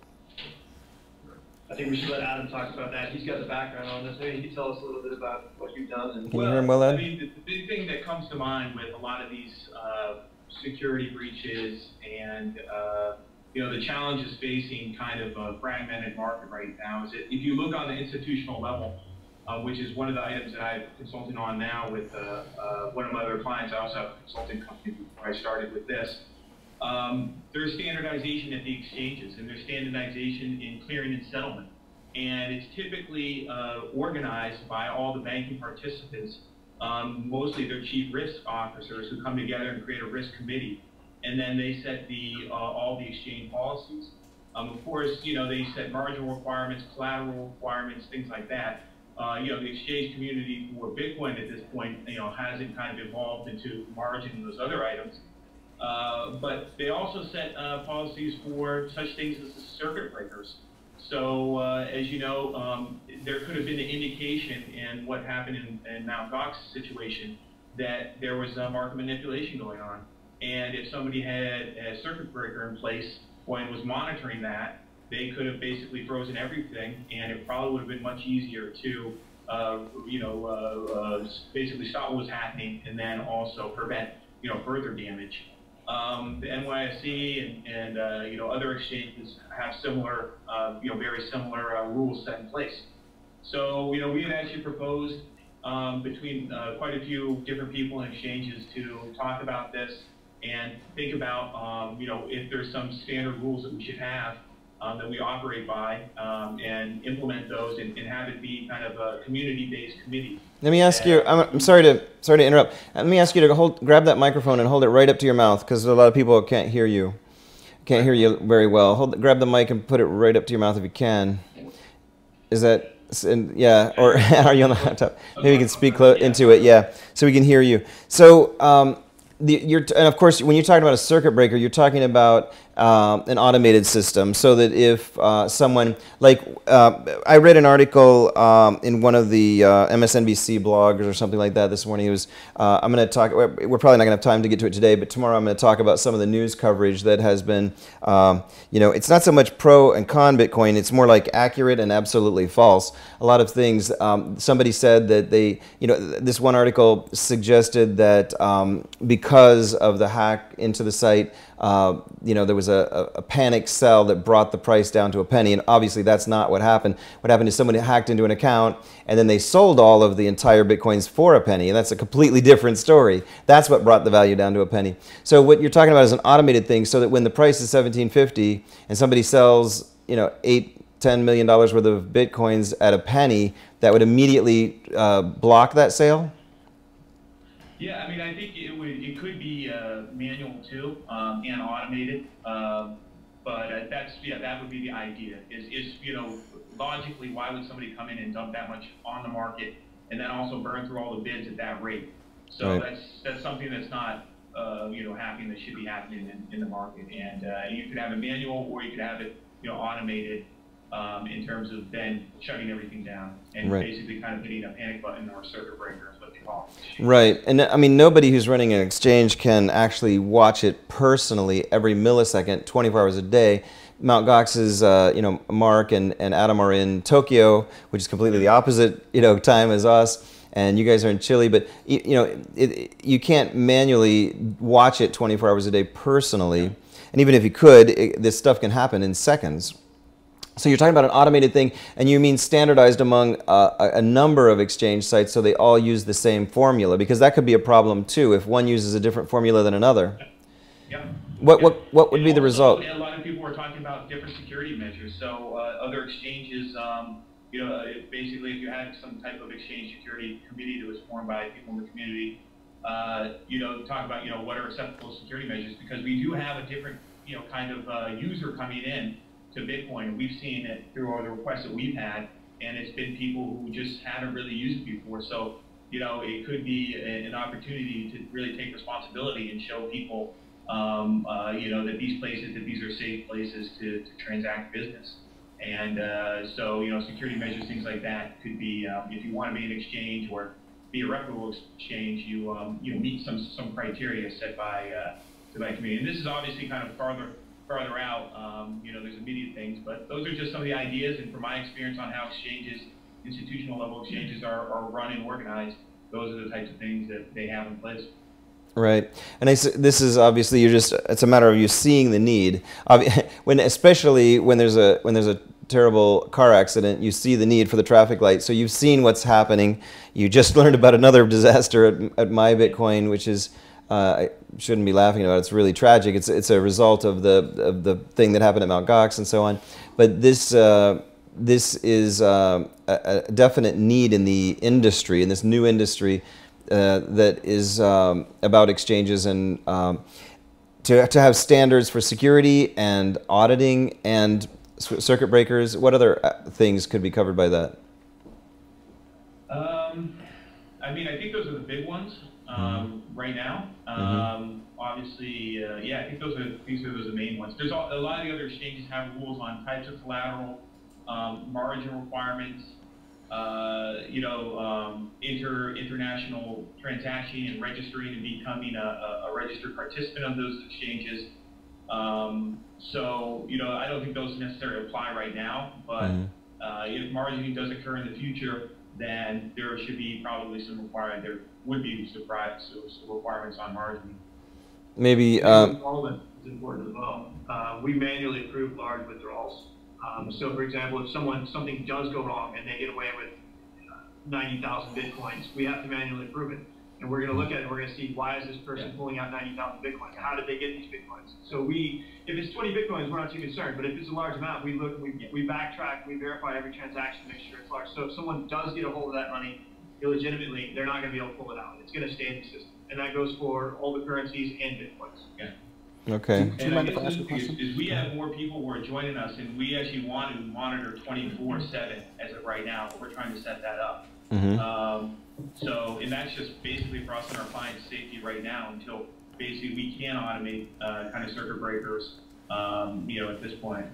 Speaker 2: I think we should let Adam talk about that. He's got the background on this. Maybe he can tell us a little bit about what you've done. And
Speaker 1: Can you hear him well, Ed?
Speaker 4: I mean, the, the big thing that comes to mind with a lot of these uh, security breaches and uh, you know the challenges facing kind of a fragmented market right now is that if you look on the institutional level, uh, which is one of the items that I'm consulting on now with uh, uh, one of my other clients. I also have a consulting company before I started with this. Um, there's standardization at the exchanges, and there's standardization in clearing and settlement. And it's typically uh, organized by all the banking participants, um, mostly their chief risk officers, who come together and create a risk committee. And then they set the uh, all the exchange policies. Um, of course, you know, they set margin requirements, collateral requirements, things like that. Uh, you know, the exchange community for Bitcoin at this point, you know, hasn't kind of evolved into margin and those other items. Uh, but they also set uh, policies for such things as the circuit breakers. So, uh, as you know, um, there could have been an indication in what happened in, in Mount Gox's situation that there was uh, market manipulation going on. And if somebody had a circuit breaker in place, Bitcoin was monitoring that, they could have basically frozen everything, and it probably would have been much easier to, uh, you know, uh, uh, basically stop what was happening and then also prevent, you know, further damage. Um, the N Y S E and, and uh, you know, other exchanges have similar, uh, you know, very similar uh, rules set in place. So, you know, we had actually proposed um, between uh, quite a few different people and exchanges to talk about this and think about, um, you know, if there's some standard rules that we should have um, that we operate by, um, and implement those and, and have it be kind of a community-based committee.
Speaker 1: Let me ask
Speaker 4: and,
Speaker 1: you, I'm, I'm sorry to sorry to interrupt. Let me ask you to hold, grab that microphone and hold it right up to your mouth, because a lot of people can't hear you. Can't hear you very well. Hold, grab the mic and put it right up to your mouth if you can. Is that, yeah, or are you on the laptop? Maybe you can speak close into it, yeah, so we can hear you. So, um, the, you're, and of course, when you're talking about a circuit breaker, you're talking about um, an automated system, so that if uh, someone, like, uh, I read an article um, in one of the uh, M S N B C blogs or something like that this morning. It was, uh, I'm going to talk, we're probably not going to have time to get to it today, but tomorrow I'm going to talk about some of the news coverage that has been, um, you know, it's not so much pro and con Bitcoin, it's more like accurate and absolutely false. A lot of things, um, somebody said that they, you know, this one article suggested that um, because of the hack into the site, Uh, you know, there was a, a panic sell that brought the price down to a penny, and obviously that's not what happened. What happened is somebody hacked into an account, and then they sold all of the entire Bitcoins for a penny, and that's a completely different story. That's what brought the value down to a penny. So what you're talking about is an automated thing, so that when the price is seventeen fifty and somebody sells, you know, eight, ten million dollars worth of Bitcoins at a penny, that would immediately uh, block that sale?
Speaker 4: Yeah, I mean, I think it would. It could be uh, manual too, um, and automated. Um, but uh, that's yeah, that would be the idea. Is is you know, logically, why would somebody come in and dump that much on the market and then also burn through all the bids at that rate? So
Speaker 1: right.
Speaker 4: that's that's something that's not uh, you know happening. That should be happening in, in the market. And uh, you could have it manual, or you could have it you know automated. Um, in terms of then shutting everything down and
Speaker 1: right.
Speaker 4: basically kind of hitting a panic button or circuit breaker is what they call it.
Speaker 1: Right, and I mean, nobody who's running an exchange can actually watch it personally every millisecond, twenty-four hours a day. Mount Gox's, uh, you know, Mark and, and Adam are in Tokyo, which is completely the opposite, you know, time as us, and you guys are in Chile, but, you, you know, it, it, you can't manually watch it twenty-four hours a day personally, and even if you could, it, this stuff can happen in seconds. So you're talking about an automated thing, and you mean standardized among uh, a number of exchange sites so they all use the same formula, because that could be a problem too if one uses a different formula than another.
Speaker 4: Yeah.
Speaker 1: What, what, what would
Speaker 4: and
Speaker 1: be the
Speaker 4: also,
Speaker 1: result?
Speaker 4: A lot of people were talking about different security measures. So uh, other exchanges, um, you know, if basically if you had some type of exchange security committee that was formed by people in the community, uh, you know, talk about, you know, what are acceptable security measures, because we do have a different, you know, kind of uh, user coming in to Bitcoin. We've seen it through all the requests that we've had, and it's been people who just haven't really used it before. So, you know, it could be a, an opportunity to really take responsibility and show people, um, uh, you know, that these places, that these are safe places to, to transact business. And uh, so, you know, security measures, things like that could be, um, if you want to be an exchange or be a reputable exchange, you, um, you know, meet some, some criteria set by, uh, by community. And this is obviously kind of farther farther out, um, you know, there's immediate things, but those are just some of the ideas, and from my experience on how exchanges, institutional level exchanges are, are run and organized, those are the types of things that they have in place.
Speaker 1: Right, and I, this is obviously, you're just, it's a matter of you seeing the need, when, especially when there's a, when there's a terrible car accident, you see the need for the traffic light, so you've seen what's happening. You just learned about another disaster at, at MyBitcoin, which is, Uh, I shouldn't be laughing about it. It's really tragic. It's it's a result of the of the thing that happened at Mount Gox and so on. But this uh, this is uh, a, a definite need in the industry, in this new industry uh, that is um, about exchanges, and um, to to have standards for security and auditing and circuit breakers. What other things could be covered by that?
Speaker 4: Um, I mean, I think those are the big ones. Um, right now, um, mm-hmm. obviously, uh, yeah, I think those are these are those are the main ones. There's a, a lot of the other exchanges have rules on types of collateral, um, margin requirements, uh, you know, um, inter international transaction and registering and becoming a, a, a registered participant of those exchanges. Um, so, you know, I don't think those necessarily apply right now, but mm-hmm. uh, if margining does occur in the future, then there should be probably some requirement, there would be some requirements on margining.
Speaker 1: Maybe um,
Speaker 2: involvement is important as well. Uh, we manually approve large withdrawals. Um, so, for example, if someone something does go wrong and they get away with ninety thousand bitcoins, we have to manually approve it, and we're going to look at it. And we're going to see, why is this person pulling out ninety thousand bitcoins? How did they get these bitcoins? So we, if it's twenty bitcoins, we're not too concerned. But if it's a large amount, we look, we we backtrack, we verify every transaction to make sure it's large. So if someone does get a hold of that money illegitimately, they're not going to be able to pull it out. It's going to stay in the system, and that goes for all the currencies and bitcoins.
Speaker 4: Yeah.
Speaker 1: Okay.
Speaker 3: Do you mind if I ask a
Speaker 4: Is,
Speaker 3: question?
Speaker 4: is we have more people who are joining us, and we actually want to monitor twenty-four seven as of right now. We're trying to set that up.
Speaker 1: Mm-hmm.
Speaker 4: Um, so, and that's just basically for us and our clients' safety right now until basically we can automate uh, kind of circuit breakers, um, you know, at this point.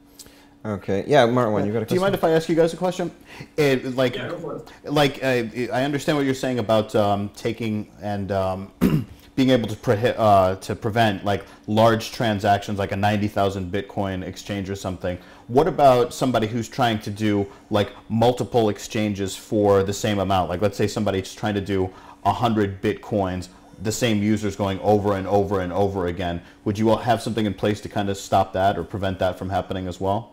Speaker 1: Okay. Yeah, Marwan, you got a question?
Speaker 3: Do you mind if I ask you guys a question? It, like,
Speaker 2: Yeah, go for it.
Speaker 3: like uh, I understand what you're saying about um, taking and um, being able to pre uh, to prevent like large transactions, like a ninety thousand Bitcoin exchange or something. What about somebody who's trying to do like multiple exchanges for the same amount? Like, let's say somebody's trying to do a hundred Bitcoins, the same users going over and over and over again. Would you all have something in place to kind of stop that or prevent that from happening as well?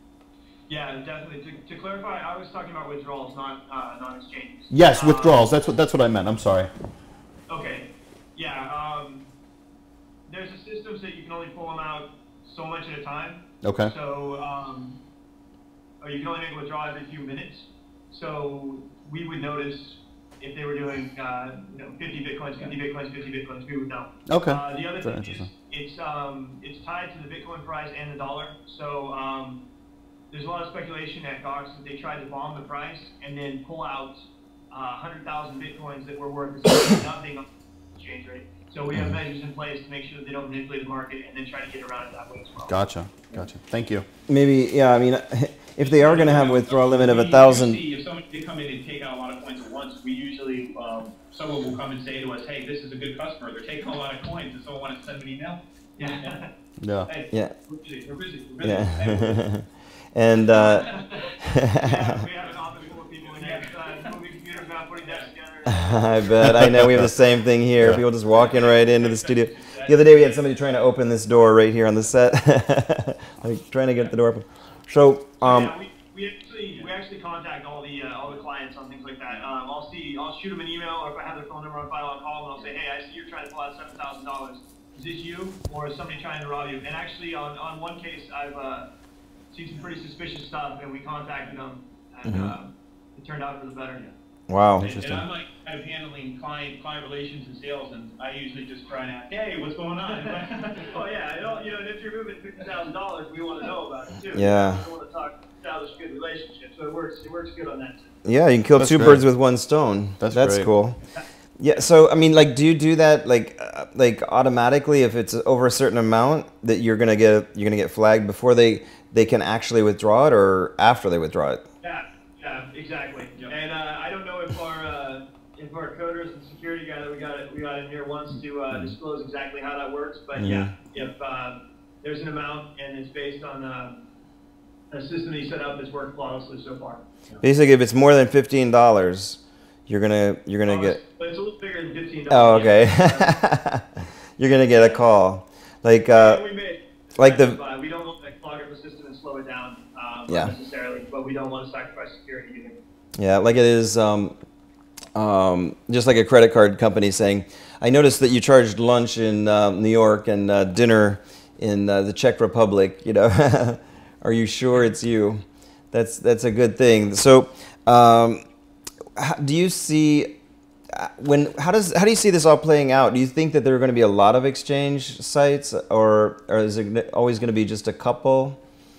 Speaker 2: Yeah, definitely. To, to clarify, I was talking about withdrawals, not uh, not exchanges.
Speaker 3: Yes,
Speaker 2: Um,
Speaker 3: withdrawals. That's what that's what I meant. I'm sorry.
Speaker 2: Okay. Yeah. Um, there's a system so you can only pull them out so much at a time.
Speaker 3: Okay.
Speaker 2: So, um, or you can only make a withdrawal every few minutes. So we would notice if they were doing, uh, you know, fifty bitcoins, fifty bitcoins, fifty bitcoins, we would know.
Speaker 3: Okay.
Speaker 2: Uh, the other
Speaker 3: Very
Speaker 2: thing is
Speaker 3: interesting.
Speaker 2: it's um, it's tied to the Bitcoin price and the dollar. So um, there's a lot of speculation at Gox that they tried to bomb the price and then pull out uh, one hundred thousand bitcoins that were worth nothing on the exchange rate. So we have measures in place to make sure that they don't manipulate the market and then try to get around it that way as well.
Speaker 3: Gotcha. Gotcha. Thank you.
Speaker 1: Maybe, yeah, I mean, if they are going to have a withdrawal limit of a
Speaker 4: We
Speaker 1: thousand.
Speaker 4: usually, if somebody did come in and take out a lot of coins at once, we usually, um, someone will come and say to us, hey, this is a good customer. They're taking a lot of coins. Does someone want to send them an email?
Speaker 2: Yeah.
Speaker 3: Yeah.
Speaker 4: Hey,
Speaker 1: Yeah.
Speaker 4: we're busy. We're busy. We're busy.
Speaker 1: Yeah. And, uh,
Speaker 2: Yeah, we have an office full of people in there, uh, moving computers around, putting desks together.
Speaker 1: I bet. I know we have the same thing here.
Speaker 3: Yeah.
Speaker 1: People just walking right into the studio. The other day we had somebody trying to open this door right here on the set, like trying to get the door open. So, um,
Speaker 2: yeah, we, we actually we actually contact all the uh, all the clients on things like that. Um, I'll see, I'll shoot them an email, or if I have their phone number on file, I'll call them and I'll say, hey, I see you're trying to pull out seven thousand dollars. Is this you, or is somebody trying to rob you? And actually, on on one case, I've uh, seen some pretty suspicious stuff, and we contacted them, and
Speaker 1: Mm-hmm.
Speaker 2: uh, it turned out for the better.
Speaker 1: wow.
Speaker 4: And, and I'm like kind of handling client client relations and sales, and I usually just try and ask, hey, what's going on?
Speaker 2: Oh yeah, you know, you know, and if you're moving fifty thousand dollars, we want to know about it too.
Speaker 1: Yeah.
Speaker 2: We want to talk, establish good relationships, so it works. It works good on that too.
Speaker 1: Yeah, you can kill
Speaker 3: That's
Speaker 1: two
Speaker 3: great.
Speaker 1: birds with one stone.
Speaker 3: That's
Speaker 1: That's
Speaker 3: great.
Speaker 1: cool. Yeah. So, I mean, like, do you do that like, uh, like automatically if it's over a certain amount that you're gonna get you're gonna get flagged before they they can actually withdraw it, or after they withdraw it?
Speaker 2: Yeah, yeah, exactly.
Speaker 4: Yep.
Speaker 2: And uh, I don't know if our uh, if our coders and security guy that we got it, we got in here wants to uh, disclose exactly how that works. But
Speaker 1: Mhm.
Speaker 2: yeah, if uh, there's an amount and it's based on uh, a system that you set up that's worked flawlessly so far.
Speaker 1: Basically, if it's more than fifteen dollars, you're gonna you're gonna
Speaker 2: Oh,
Speaker 1: get.
Speaker 2: But it's a little bigger than fifteen
Speaker 1: Oh,
Speaker 2: dollars.
Speaker 1: okay. You're gonna get a call, like uh,
Speaker 2: we made,
Speaker 1: like the-
Speaker 2: uh, we don't want to clog up the system and slow it down um,
Speaker 1: Yeah.
Speaker 2: necessarily, but we don't want to sacrifice security either.
Speaker 1: yeah, like it is. Um, um, just like a credit card company saying, "I noticed that you charged lunch in uh, New York and uh, dinner in uh, the Czech Republic. You know, are you sure it's you?" That's that's a good thing. So, um, how, do you see uh, when how does how do you see this all playing out? Do you think that there are going to be a lot of exchange sites, or or is it always going to be just a couple?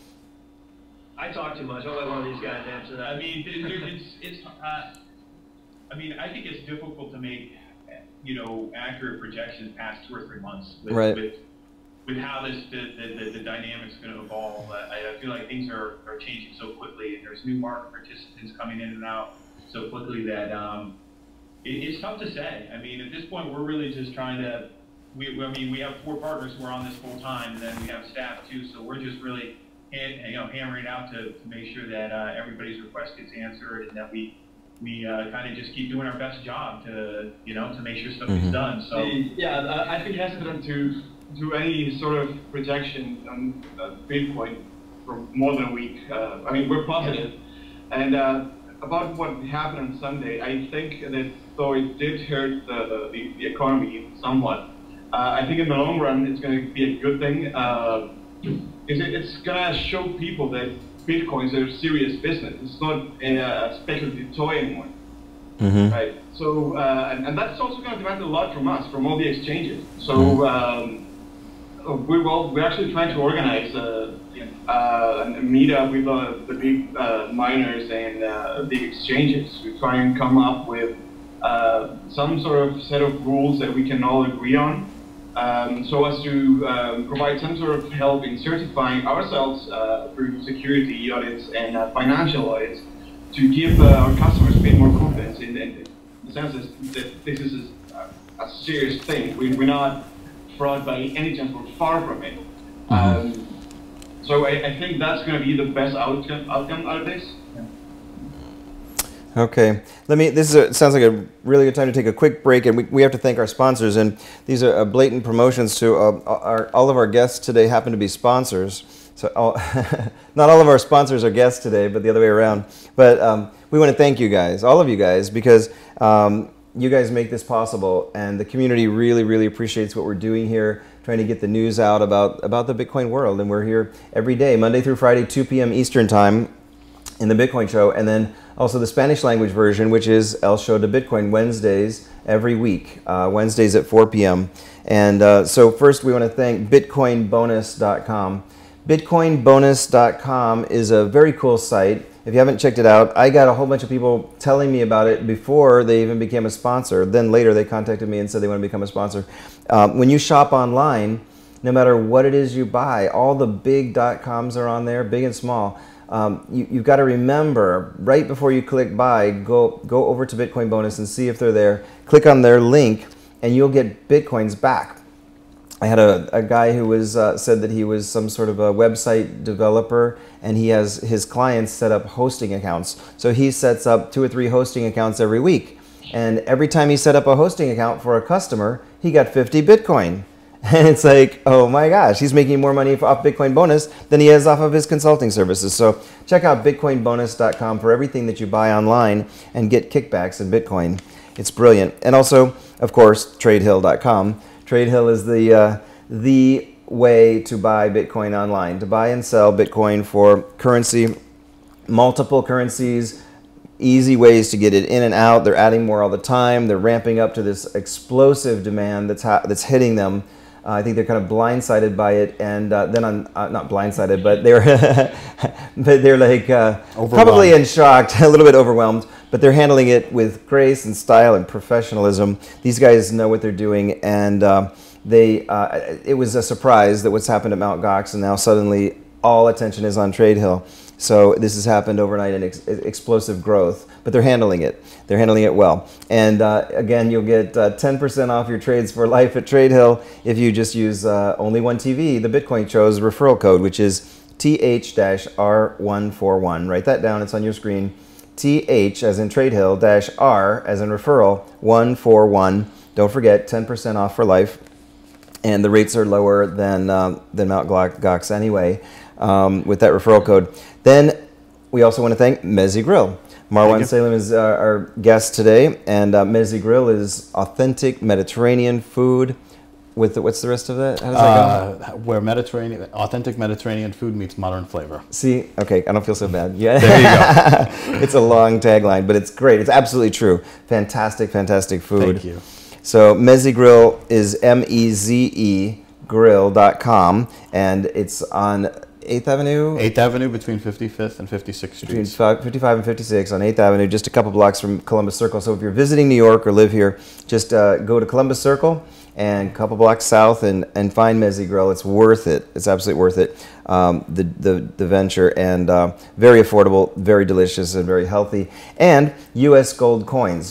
Speaker 2: I talk too much. I'll let one of these guys answer that.
Speaker 4: I mean, there- there- it's, it's, uh, I mean, I think it's difficult to make, you know, accurate projections past two or three months with,
Speaker 1: Right.
Speaker 4: with, with how this, the, the, the, the dynamic's going to evolve. I, I feel like things are, are changing so quickly, and there's new market participants coming in and out so quickly that, um, it, it's tough to say. I mean, at this point, we're really just trying to we, I mean, we have four partners who are on this full time, and then we have staff too. So we're just really, hand, you know, hammering out to, to make sure that uh, everybody's request gets answered, and that we we uh, kind of just keep doing our best job to, you know, to make sure stuff gets done. So
Speaker 2: yeah, I'd be hesitant to do any sort of projection on uh, Bitcoin for more than a week. Uh, I mean, we're positive, and uh, about what happened on Sunday, I think that though it did hurt the the, the economy somewhat, uh, I think in the long run it's going to be a good thing. Uh, it's it's going to show people that Bitcoin is a serious business. It's not a, a speculative toy anymore,
Speaker 1: Mm-hmm.
Speaker 2: right? So, uh, and, and that's also going to demand a lot from us, from all the exchanges. So, um, we will, we're actually trying to organize uh, uh, a meetup with uh, the big uh, miners and uh, big exchanges. We try and come up with uh, some sort of set of rules that we can all agree on. Um, so as to um, provide some sort of help in certifying ourselves uh, through security audits and uh, financial audits to give uh, our customers a bit more confidence in, in the sense that this is a, a serious thing. We, we're not fraud by any chance, we're far from it. Mm-hmm. um, so I, I think that's going to be the best outcome, outcome out of this.
Speaker 1: Okay, let me. This is a, sounds like a really good time to take a quick break, and we, we have to thank our sponsors. And these are uh, blatant promotions to uh, our, all of our guests today happen to be sponsors. So all, not all of our sponsors are guests today, but the other way around. But um, we want to thank you guys, all of you guys, because um, you guys make this possible, and the community really, really appreciates what we're doing here, trying to get the news out about about the Bitcoin world. And we're here every day, Monday through Friday, two p m Eastern time, in the Bitcoin Show, and then also the Spanish language version, which is El Show de Bitcoin, Wednesdays every week, uh, Wednesdays at four p m And uh, so first we want to thank bitcoin bonus dot com. bitcoin bonus dot com is a very cool site. If you haven't checked it out, I got a whole bunch of people telling me about it before they even became a sponsor. Then later they contacted me and said they want to become a sponsor. Um, when you shop online, no matter what it is you buy, all the big dot coms are on there, big and small. Um, you, you've got to remember, right before you click buy, go, go over to Bitcoin Bonus and see if they're there. Click on their link and you'll get Bitcoins back. I had a, a guy who was uh, said that he was some sort of a website developer, and he has his clients set up hosting accounts. So he sets up two or three hosting accounts every week. And every time he set up a hosting account for a customer, he got fifty Bitcoin. And it's like, oh my gosh, he's making more money off Bitcoin Bonus than he is off of his consulting services. So check out bitcoin bonus dot com for everything that you buy online and get kickbacks in Bitcoin. It's brilliant. And also, of course, trade hill dot com. TradeHill is the, uh, the way to buy Bitcoin online, to buy and sell Bitcoin for currency, multiple currencies, easy ways to get it in and out. They're adding more all the time. They're ramping up to this explosive demand that's, ha that's hitting them. Uh, I think they're kind of blindsided by it, and uh, then I'm uh, not blindsided, but they're but they're like uh, probably in shock, a little bit overwhelmed. But they're handling it with grace and style and professionalism. These guys know what they're doing, and uh, they. Uh, it was a surprise that what's happened at Mount Gox, and now suddenly all attention is on TradeHill. So this has happened overnight in ex explosive growth, but they're handling it. They're handling it well. And uh, again, you'll get ten percent uh, off your trades for life at TradeHill if you just use uh, Only One T V, the Bitcoin Show's referral code, which is T H R one forty-one. Write that down, it's on your screen. T H as in TradeHill, dash R as in referral, one forty-one. Don't forget, ten percent off for life. And the rates are lower than, uh, than Mount Gox anyway. Um, with that referral code. Then we also want to thank Mezzi Grill. Marwan Salem is uh, our guest today, and uh, Mezzi Grill is authentic Mediterranean food. With the, what's the rest of that? How does that
Speaker 3: uh, go? Where Mediterranean, authentic Mediterranean food meets modern flavor.
Speaker 1: See, okay, I don't feel so bad. Yeah,
Speaker 3: there you go.
Speaker 1: It's a long tagline, but it's great. It's absolutely true. Fantastic, fantastic food.
Speaker 3: Thank you.
Speaker 1: So Mezzi Grill is M E Z E grill dot com, and it's on eighth Avenue?
Speaker 3: eighth Avenue between fifty-fifth and fifty-sixth
Speaker 1: Between
Speaker 3: Streets.
Speaker 1: fifty-five and fifty-six on eighth Avenue, just a couple blocks from Columbus Circle. So if you're visiting New York or live here, just uh, go to Columbus Circle and a couple blocks south and, and find Mezzi Grill. It's worth it. It's absolutely worth it, um, the, the, the venture. And uh, very affordable, very delicious, and very healthy. And U S gold coins.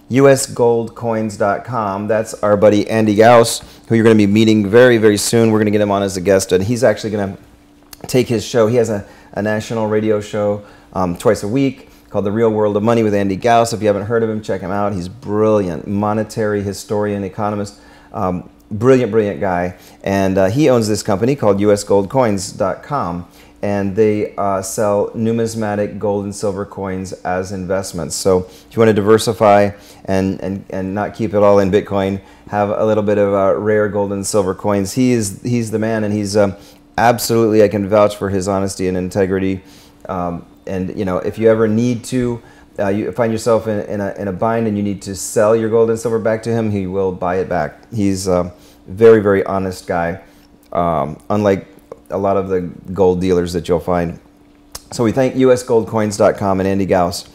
Speaker 1: U S gold coins dot com. That's our buddy Andy Gauss, who you're going to be meeting very, very soon. We're going to get him on as a guest, and he's actually going to take his show. He has a, a national radio show um, twice a week called The Real World of Money with Andy Gauss. If you haven't heard of him, check him out. He's brilliant, monetary historian, economist, um, brilliant, brilliant guy. And uh, he owns this company called U S gold coins dot com. And they uh, sell numismatic gold and silver coins as investments. So if you want to diversify and, and, and not keep it all in Bitcoin, have a little bit of uh, rare gold and silver coins. He is, he's the man, and he's um, absolutely, I can vouch for his honesty and integrity. Um, and you know, if you ever need to, uh, you find yourself in, in, a, in a bind and you need to sell your gold and silver back to him, he will buy it back. He's a very, very honest guy, um, unlike a lot of the gold dealers that you'll find. So we thank U S gold coins dot com and Andy Gauss.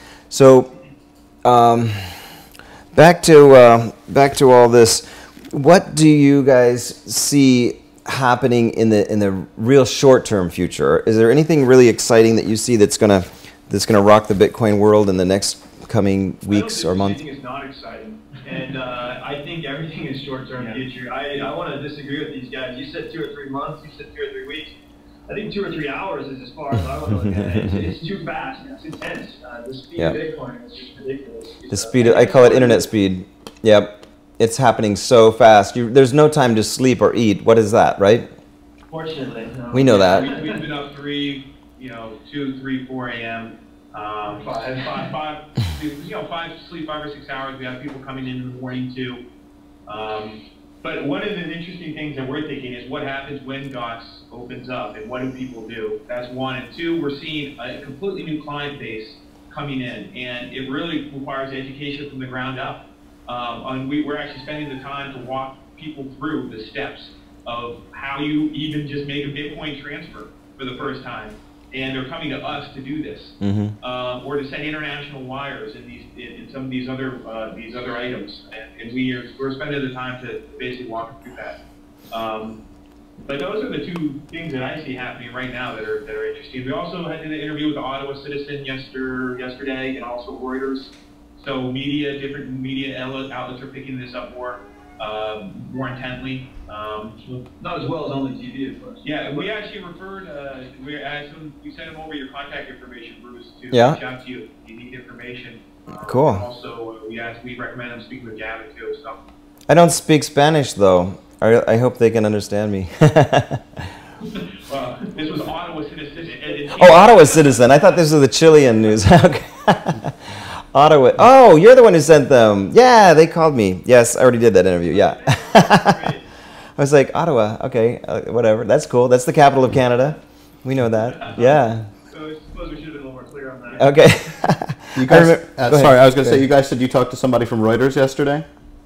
Speaker 1: So um, back to uh, back to all this. What do you guys see happening in the in the real short-term future? Is there anything really exciting that you see that's gonna that's gonna rock the Bitcoin world in the next coming weeks or months?
Speaker 2: I think it's not exciting, and uh, I think everything is short-term yeah. future. I, I want to disagree with these guys. You said two or three months. You said two or three weeks. I think two or three hours is as far as I want to look at it. It's, it's too fast. It's intense. Uh, the speed yeah. of Bitcoin is just ridiculous.
Speaker 1: The speed. Of, I call it internet speed. Yep. It's happening so fast. You, there's no time to sleep or eat. What is that, right?
Speaker 2: Fortunately, no.
Speaker 1: We know that.
Speaker 4: We, we've been up three, you know, two, three, four a m Um, five, five, five, you know, five sleep five or six hours. We have people coming in in the morning too. Um, but one of the interesting things that we're thinking is what happens when G O X opens up, and what do people do? That's one. And two, we're seeing a completely new client base coming in, and it really requires education from the ground up. Um, and we, we're actually spending the time to walk people through the steps of how you even just make a Bitcoin transfer for the first time. And they're coming to us to do this, mm-hmm. uh, or to send international wires in these in, in some of these other uh, these other items. And, and we are we're spending the time to basically walk them through that. Um, but those are the two things that I see happening right now that are that are interesting. We also had an interview with the Ottawa Citizen yester, yesterday, and also Reuters. So media, different media outlets are picking this up more, uh, more intently. Um,
Speaker 2: Not as well as only T V, of course.
Speaker 4: Yeah, we actually referred, uh, we, asked them, we sent them over your contact information, Bruce, to
Speaker 1: yeah.
Speaker 4: reach out to you if you need information. Um,
Speaker 1: cool.
Speaker 4: Also, uh, we asked, we recommend them speak with Gavin too. So.
Speaker 1: I don't speak Spanish though. I, I hope they can understand me.
Speaker 4: Well, this was Ottawa Citizen.
Speaker 1: Oh, Ottawa Citizen. I thought this was the Chilean news. Okay. Ottawa. Oh, you're the one who sent them. Yeah, they called me. Yes, I already did that interview. Yeah. I was like, Ottawa. Okay, uh, whatever. That's cool. That's the capital of Canada. We know that. Yeah.
Speaker 2: So I suppose we should have been a little more clear on that.
Speaker 1: Okay.
Speaker 3: You guys, uh, sorry, I was going to say, you guys said you talked to somebody from Reuters yesterday?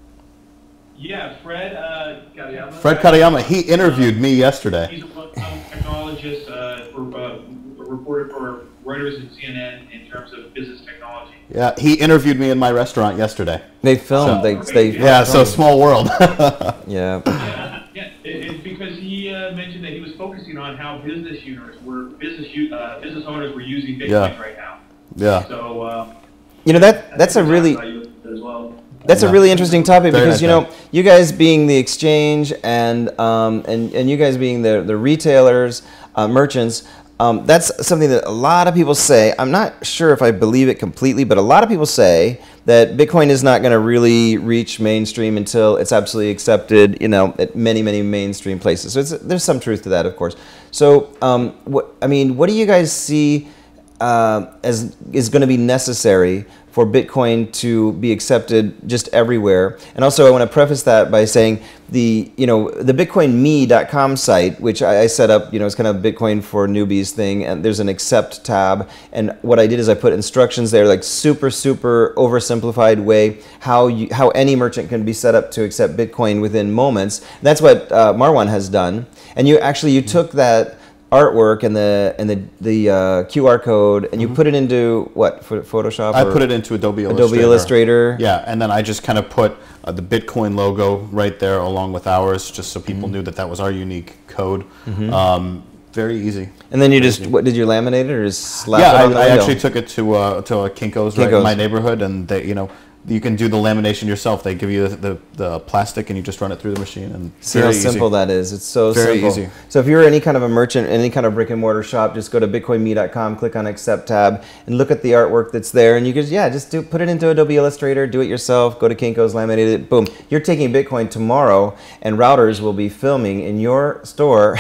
Speaker 2: Yeah, Fred uh, Katayama.
Speaker 3: Fred Katayama. He interviewed me yesterday.
Speaker 4: He's a technologist, uh, for, uh, a reporter for Reuters and C N N in terms of business technology.
Speaker 3: Yeah, he interviewed me in my restaurant yesterday.
Speaker 1: They filmed.
Speaker 3: So,
Speaker 1: they, they
Speaker 3: yeah, so small world.
Speaker 1: Yeah.
Speaker 4: Yeah, yeah. It, it's because he uh, mentioned that he was focusing on how business owners were business uh, business owners were using Bitcoin
Speaker 3: yeah.
Speaker 4: right now.
Speaker 3: Yeah.
Speaker 4: So uh,
Speaker 1: you know that that's a really
Speaker 2: as well.
Speaker 1: That's
Speaker 3: yeah.
Speaker 1: a really interesting topic
Speaker 3: Very
Speaker 1: because
Speaker 3: nice
Speaker 1: you know you guys being the exchange and um, and and you guys being the the retailers, uh, merchants. Um, that's something that a lot of people say. I'm not sure if I believe it completely, but a lot of people say that Bitcoin is not going to really reach mainstream until it's absolutely accepted, you know, at many, many mainstream places. So it's, there's some truth to that, of course. So, um, what I mean, what do you guys see uh, as is going to be necessary for Bitcoin to be accepted just everywhere? And also, I want to preface that by saying the, you know, the Bitcoin me dot com site, which I, I set up, you know, it's kind of Bitcoin for newbies thing, and there's an accept tab. And what I did is I put instructions there, like super, super oversimplified way how you, how any merchant can be set up to accept Bitcoin within moments. And that's what uh, Marwan has done. And you actually you took that artwork and the and the the uh, Q R code, and you mm-hmm. put it into what, Photoshop?
Speaker 3: I put it into Adobe Illustrator.
Speaker 1: Adobe Illustrator.
Speaker 3: Yeah, and then I just kind of put uh, the Bitcoin logo right there along with ours, just so people mm-hmm. knew that that was our unique code. Mm-hmm. um, very easy.
Speaker 1: And then you just what did you laminate it or just slap
Speaker 3: yeah,
Speaker 1: it on
Speaker 3: I,
Speaker 1: the
Speaker 3: I
Speaker 1: window?
Speaker 3: actually took it to uh, to a Kinko's, Kinko's. Right in my neighborhood, and they, you know, you can do the lamination yourself. They give you the, the, the plastic and you just run it through the machine. And
Speaker 1: See how simple that is. It's so
Speaker 3: very
Speaker 1: simple.
Speaker 3: Easy.
Speaker 1: So if you're any kind of a merchant, any kind of brick and mortar shop, just go to bitcoin me dot com, click on Accept tab, and look at the artwork that's there. And you can, yeah, just do put it into Adobe Illustrator, do it yourself, go to Kinko's, laminate it, boom. You're taking Bitcoin tomorrow, and routers will be filming in your store.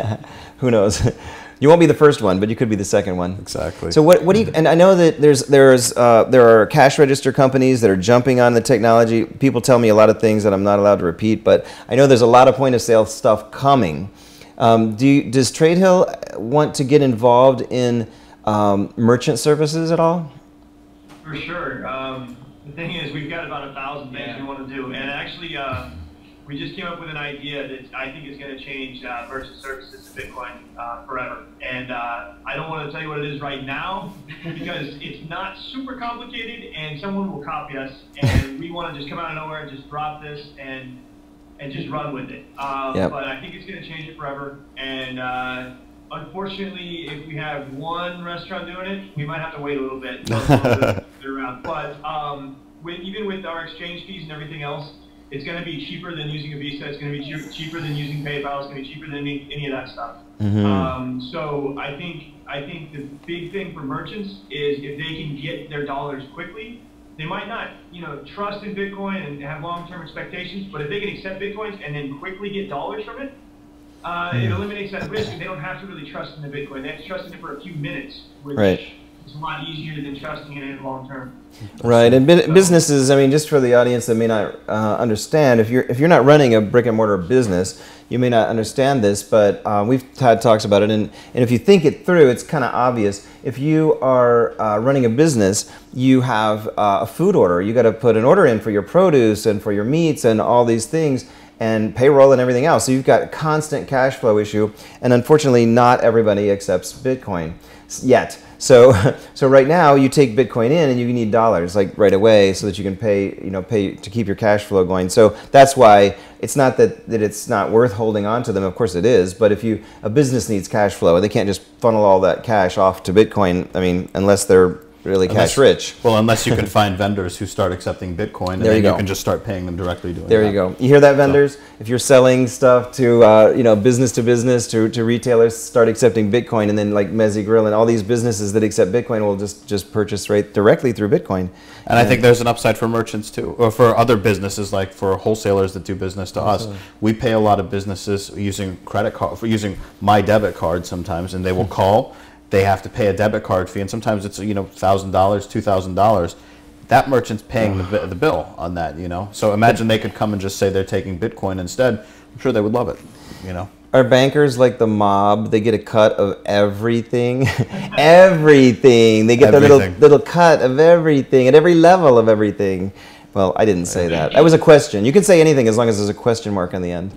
Speaker 1: Who knows? You won't be the first one, but you could be the second one.
Speaker 3: Exactly.
Speaker 1: So what, what do you, and I know that there's, there's, uh, there are cash register companies that are jumping on the technology. People tell me a lot of things that I'm not allowed to repeat, but I know there's a lot of point of sale stuff coming. Um, do you, does TradeHill want to get involved in um, merchant services at all?
Speaker 2: For sure. Um, the thing is, we've got about a thousand things
Speaker 4: Yeah.
Speaker 2: we want to do, and actually, uh, we just came up with an idea that I think is going to change uh, merchant services to Bitcoin uh, forever. And uh, I don't want to tell you what it is right now because it's not super complicated, and someone will copy us. And we want to just come out of nowhere and just drop this and and just run with it. Um,
Speaker 1: Yep.
Speaker 2: But I think it's going to change it forever. And uh, unfortunately, if we have one restaurant doing it, we might have to wait a little bit. To around. But um, with, even with our exchange fees and everything else, it's going to be cheaper than using a Visa. It's going to be cheaper, cheaper than using PayPal. It's going to be cheaper than any, any of that stuff.
Speaker 1: Mm-hmm.
Speaker 2: Um, so I think I think the big thing for merchants is if they can get their dollars quickly, they might not, you know, trust in Bitcoin and have long-term expectations. But if they can accept Bitcoins and then quickly get dollars from it, uh, it eliminates that risk. And they don't have to really trust in the Bitcoin. They have to trust in it for a few minutes, which
Speaker 1: Right.
Speaker 2: is a lot easier than trusting in it long term.
Speaker 1: Right, and bu- businesses, I mean, just for the audience that may not uh, understand, if you're if you're not running a brick and mortar business, you may not understand this, but uh, we've had talks about it, and, and if you think it through, it's kind of obvious. If you are uh, running a business, you have uh, a food order. You got to put an order in for your produce and for your meats and all these things, and payroll and everything else. So you've got a constant cash flow issue, and unfortunately, not everybody accepts Bitcoin yet. So, so right now you take Bitcoin in and you need dollars like right away so that you can pay, you know, pay to keep your cash flow going. So that's why it's not that, that it's not worth holding on to them. Of course it is. But if you, a business needs cash flow, they can't just funnel all that cash off to Bitcoin. I mean, unless they're really
Speaker 3: Unless-
Speaker 1: cash rich.
Speaker 3: Well, unless you can find vendors who start accepting Bitcoin, and
Speaker 1: There you
Speaker 3: then you
Speaker 1: go.
Speaker 3: can just start paying them directly doing
Speaker 1: There
Speaker 3: that.
Speaker 1: you go. You hear that, vendors? If you're selling stuff to uh, you know, business to business, to, to retailers, start accepting Bitcoin, and then like Mezzi Grill and all these businesses that accept Bitcoin will just just purchase right directly through Bitcoin.
Speaker 3: And I think there's an upside for merchants too, or for other businesses, like for wholesalers that do business to us. We pay a lot of businesses using credit card, for using my debit card sometimes, and they will call. They have to pay a debit card fee, and sometimes it's, you know, thousand dollars, two thousand dollars. That merchant's paying the, bi- the bill on that, you know. So imagine they could come and just say they're taking Bitcoin instead. I'm sure they would love it, you know.
Speaker 1: Are bankers like the mob? They get a cut of everything, everything. They get their little
Speaker 3: Everything.
Speaker 1: little cut of everything at every level of everything. Well, I didn't say that. That was a question. You can say anything as long as there's a question mark on the end.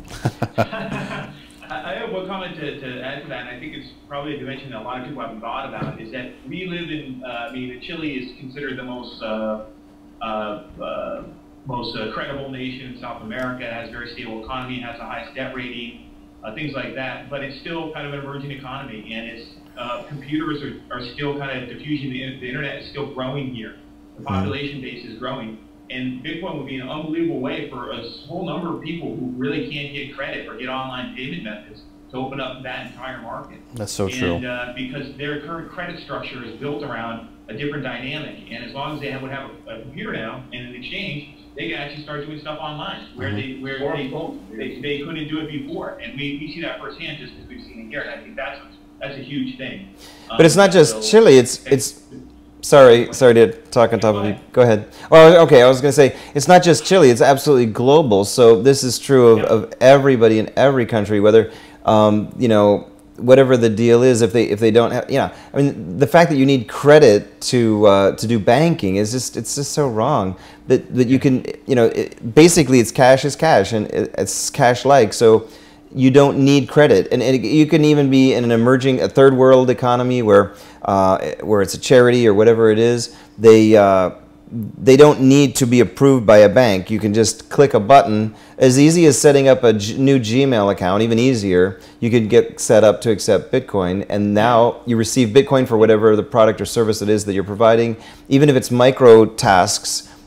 Speaker 4: I I have one comment to, to add to that, and I think it's probably a dimension that a lot of people haven't thought about, is that we live in, uh, I mean, Chile is considered the most uh, uh, uh, most uh, credible nation in South America. It has a very stable economy, has the highest debt rating, uh, things like that, but it's still kind of an emerging economy, and its uh, computers are, are still kind of diffusing, the, the internet is still growing here. The population base is growing. And Bitcoin would be an unbelievable way for a whole number of people who really can't get credit or get online payment methods to open up that entire market.
Speaker 3: That's so
Speaker 4: and,
Speaker 3: true.
Speaker 4: And uh, because their current credit structure is built around a different dynamic, and as long as they have, would have a, a computer now and an exchange, they can actually start doing stuff online where
Speaker 3: Mm-hmm.
Speaker 4: they where they, they they couldn't do it before. And we, we see that firsthand just because we've seen it here, and I think that's that's a huge thing. Um,
Speaker 1: But it's not just
Speaker 4: so-
Speaker 1: Chile. It's it's. Sorry, sorry to talk on top of you. Go ahead. Oh, okay. I was going to say it's not just Chile. It's absolutely global. So this is true of,
Speaker 4: Yeah.
Speaker 1: of everybody in every country, whether um, you know, whatever the deal is. If they if they don't have, you know, I mean, the fact that you need credit to uh, to do banking is just it's just so wrong. That that you can, you know, it, basically it's cash is cash, and it, it's cash like. So you don't need credit, and, and you can even be in an emerging, a third world economy where uh, where it's a charity or whatever it is. They uh, they don't need to be approved by a bank. You can just click a button, as easy as setting up a G new Gmail account. Even easier, you could get set up to accept Bitcoin, and now you receive Bitcoin for whatever the product or service it is that you're providing. Even if it's micro tasks,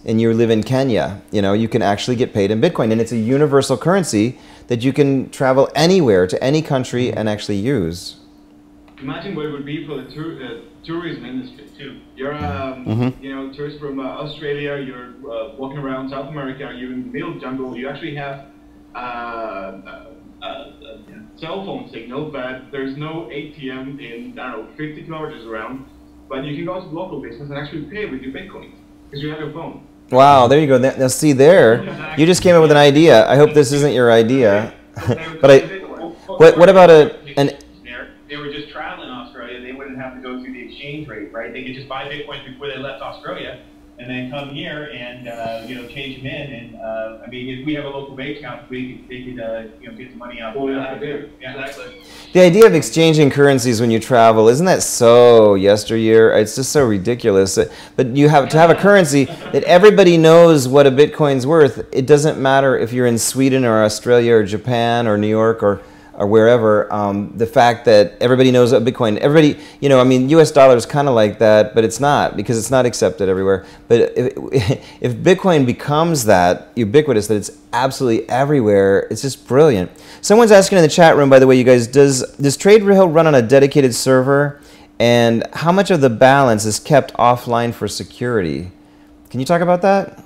Speaker 1: and you live in Kenya, you know, you can actually get paid in Bitcoin, and it's a universal currency that you can travel anywhere to any country and actually use.
Speaker 5: Imagine what it would be for the tour, uh, tourism industry too. You're, um,
Speaker 1: Mm-hmm.
Speaker 5: you know, tourist from uh, Australia. You're uh, walking around South America. You're in the middle of the jungle. You actually have uh, uh, uh, cell phone signal, but there's no A T M in I don't know fifty kilometers around. But you can go to the local business and actually pay with your Bitcoin because you have your phone.
Speaker 1: Wow, there you go. Now see there, you just came up with an idea. I hope this isn't your idea, but I. What what about a an?
Speaker 4: They were just traveling Australia. They wouldn't have to go through the exchange rate, right? They could just buy Bitcoins before they left Australia, and then come here and uh, you know change them in. And uh, I mean, if we have a local bank account, we could, they could uh, you know get the money out.
Speaker 5: Well, yeah, do.
Speaker 4: Yeah, exactly.
Speaker 1: The idea of exchanging currencies when you travel, isn't that so yesteryear? It's just so ridiculous. But you have to have a currency that everybody knows what a Bitcoin's worth. It doesn't matter if you're in Sweden or Australia or Japan or New York or or wherever. Um, the fact that everybody knows what Bitcoin, everybody, you know, I mean, U S dollar is kind of like that, but it's not because it's not accepted everywhere. But if, if Bitcoin becomes that ubiquitous, that it's absolutely everywhere, it's just brilliant. Someone's asking in the chat room, by the way, you guys, does does TradeHill run on a dedicated server? And how much of the balance is kept offline for security? Can you talk about that?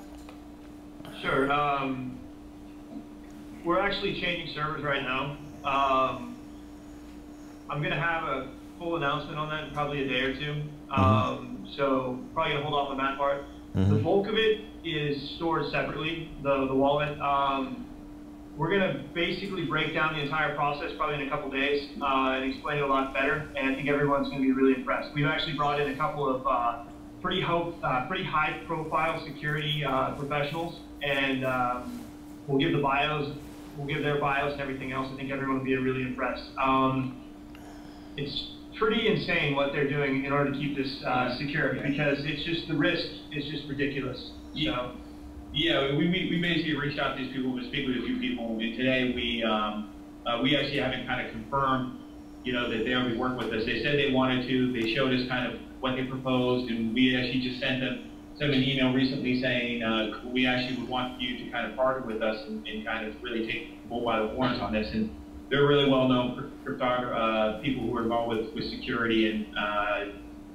Speaker 2: Sure. Um, we're actually changing servers right now. Um, I'm going to have a full announcement on that in probably a day or two. Um, mm-hmm. So probably going to hold off on that part. Mm-hmm. The bulk of it is stored separately, the, the wallet. Um, we're going to basically break down the entire process probably in a couple days uh, and explain it a lot better. And I think everyone's going to be really impressed. We've actually brought in a couple of uh, pretty, hope, uh, pretty high profile security uh, professionals, and um, we'll give the bios We'll give their bios and everything else. I think everyone will be really impressed. Um, it's pretty insane what they're doing in order to keep this uh, secure, because it's just the risk is just ridiculous.
Speaker 4: Yeah, so. yeah. We, we we basically reached out to these people. We speak with a few people. And today we um, uh, we actually haven't kind of confirmed, you know, that they already work with us. They said they wanted to. They showed us kind of what they proposed, and we actually just sent them. Sent an email recently saying uh, we actually would want you to kind of partner with us and, and kind of really take the bull by the horns on this. And they're really well-known crypto uh, people who are involved with, with security, and uh,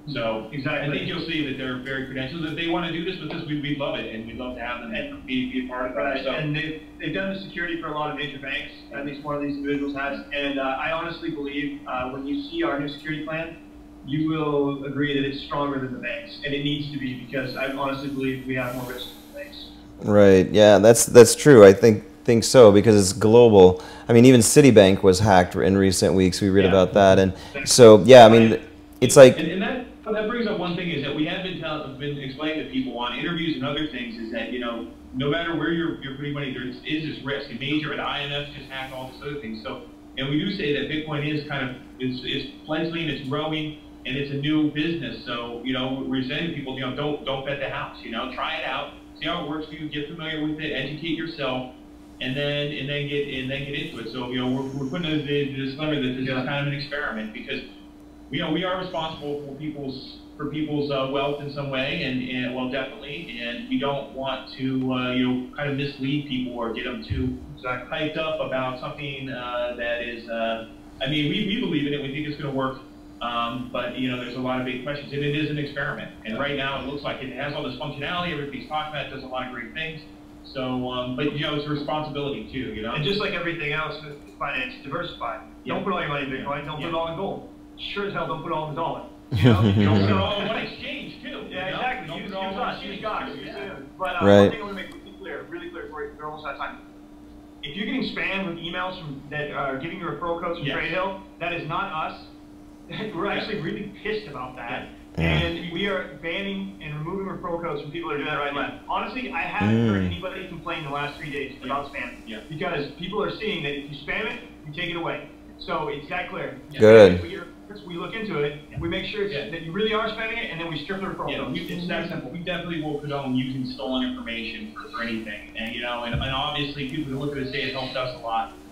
Speaker 4: so exactly. I think you'll see that they're very credentialed. If they want to do this with us, we'd, we'd love it, and we'd love to have them and be, be a part of it.
Speaker 2: Right.
Speaker 4: So.
Speaker 2: And they've, they've done the security for a lot of major banks. At least one of these individuals has. And uh, I honestly believe uh, when you see our new security plan, you will agree that it's stronger than the banks, and it needs to be, because I honestly believe we have more risk than the banks.
Speaker 1: Right. Yeah, that's that's true. I think think so, because it's global. I mean, even Citibank was hacked in recent weeks. We read yeah. about that, and so yeah. I mean, it's like.
Speaker 4: And, and that that brings up one thing, is that we have been tell, been explaining to people on interviews and other things, is that, you know, no matter where you're you're putting money, there is this risk. A major at I M F just hacked all this other things. So, and we do say that Bitcoin is kind of it's it's fledgling, it's growing. And it's a new business, so, you know, we're saying to people, you know, don't don't bet the house. You know, try it out, see how it works for you, get familiar with it, educate yourself, and then and then get and then get into it. So, you know, we're, we're putting a, the disclaimer that this yeah. is kind of an experiment, because, you know, we are responsible for people's for people's uh, wealth in some way, and, and well, definitely, and we don't want to, uh, you know, kind of mislead people or get them too hyped up about something uh, that is. Uh, I mean, we we believe in it. We think it's going to work. Um, but, you know, there's a lot of big questions, and it is an experiment. And right now, it looks like it has all this functionality. Everybody's talking about it, does a lot of great things. So, um, but, you know, it's a responsibility, too, you know.
Speaker 2: And just like everything else with finance, diversify.
Speaker 4: Yeah.
Speaker 2: Don't put all your money in Bitcoin. Don't
Speaker 4: yeah.
Speaker 2: put it all in gold. Sure as hell don't put it all in the dollar.
Speaker 4: You know, you don't put it all in one exchange, too.
Speaker 2: Yeah, exactly. Don't use, use us, use God. Yeah. But uh,
Speaker 1: right.
Speaker 2: one thing I want to make really clear, really clear for you, we're almost out of time. If you're getting spammed with emails from that are giving you referral codes from yes. TradeHill, that is not us. We're actually really pissed about that, yeah. and we are banning and removing referral codes from people that are doing that right and left. Honestly, I haven't mm. heard anybody complain in the last three days about spam,
Speaker 4: yeah.
Speaker 2: because people are seeing that if you spam it, you take it away. So it's that clear.
Speaker 1: Good.
Speaker 2: If we, get, we look into it, we make sure yeah. that you really are spamming it, and then we strip the referral
Speaker 4: yeah,
Speaker 2: codes.
Speaker 4: We, it's that simple. We definitely will condone using stolen information for, for anything, and you know, and, and obviously people who look at it say it helped us a lot.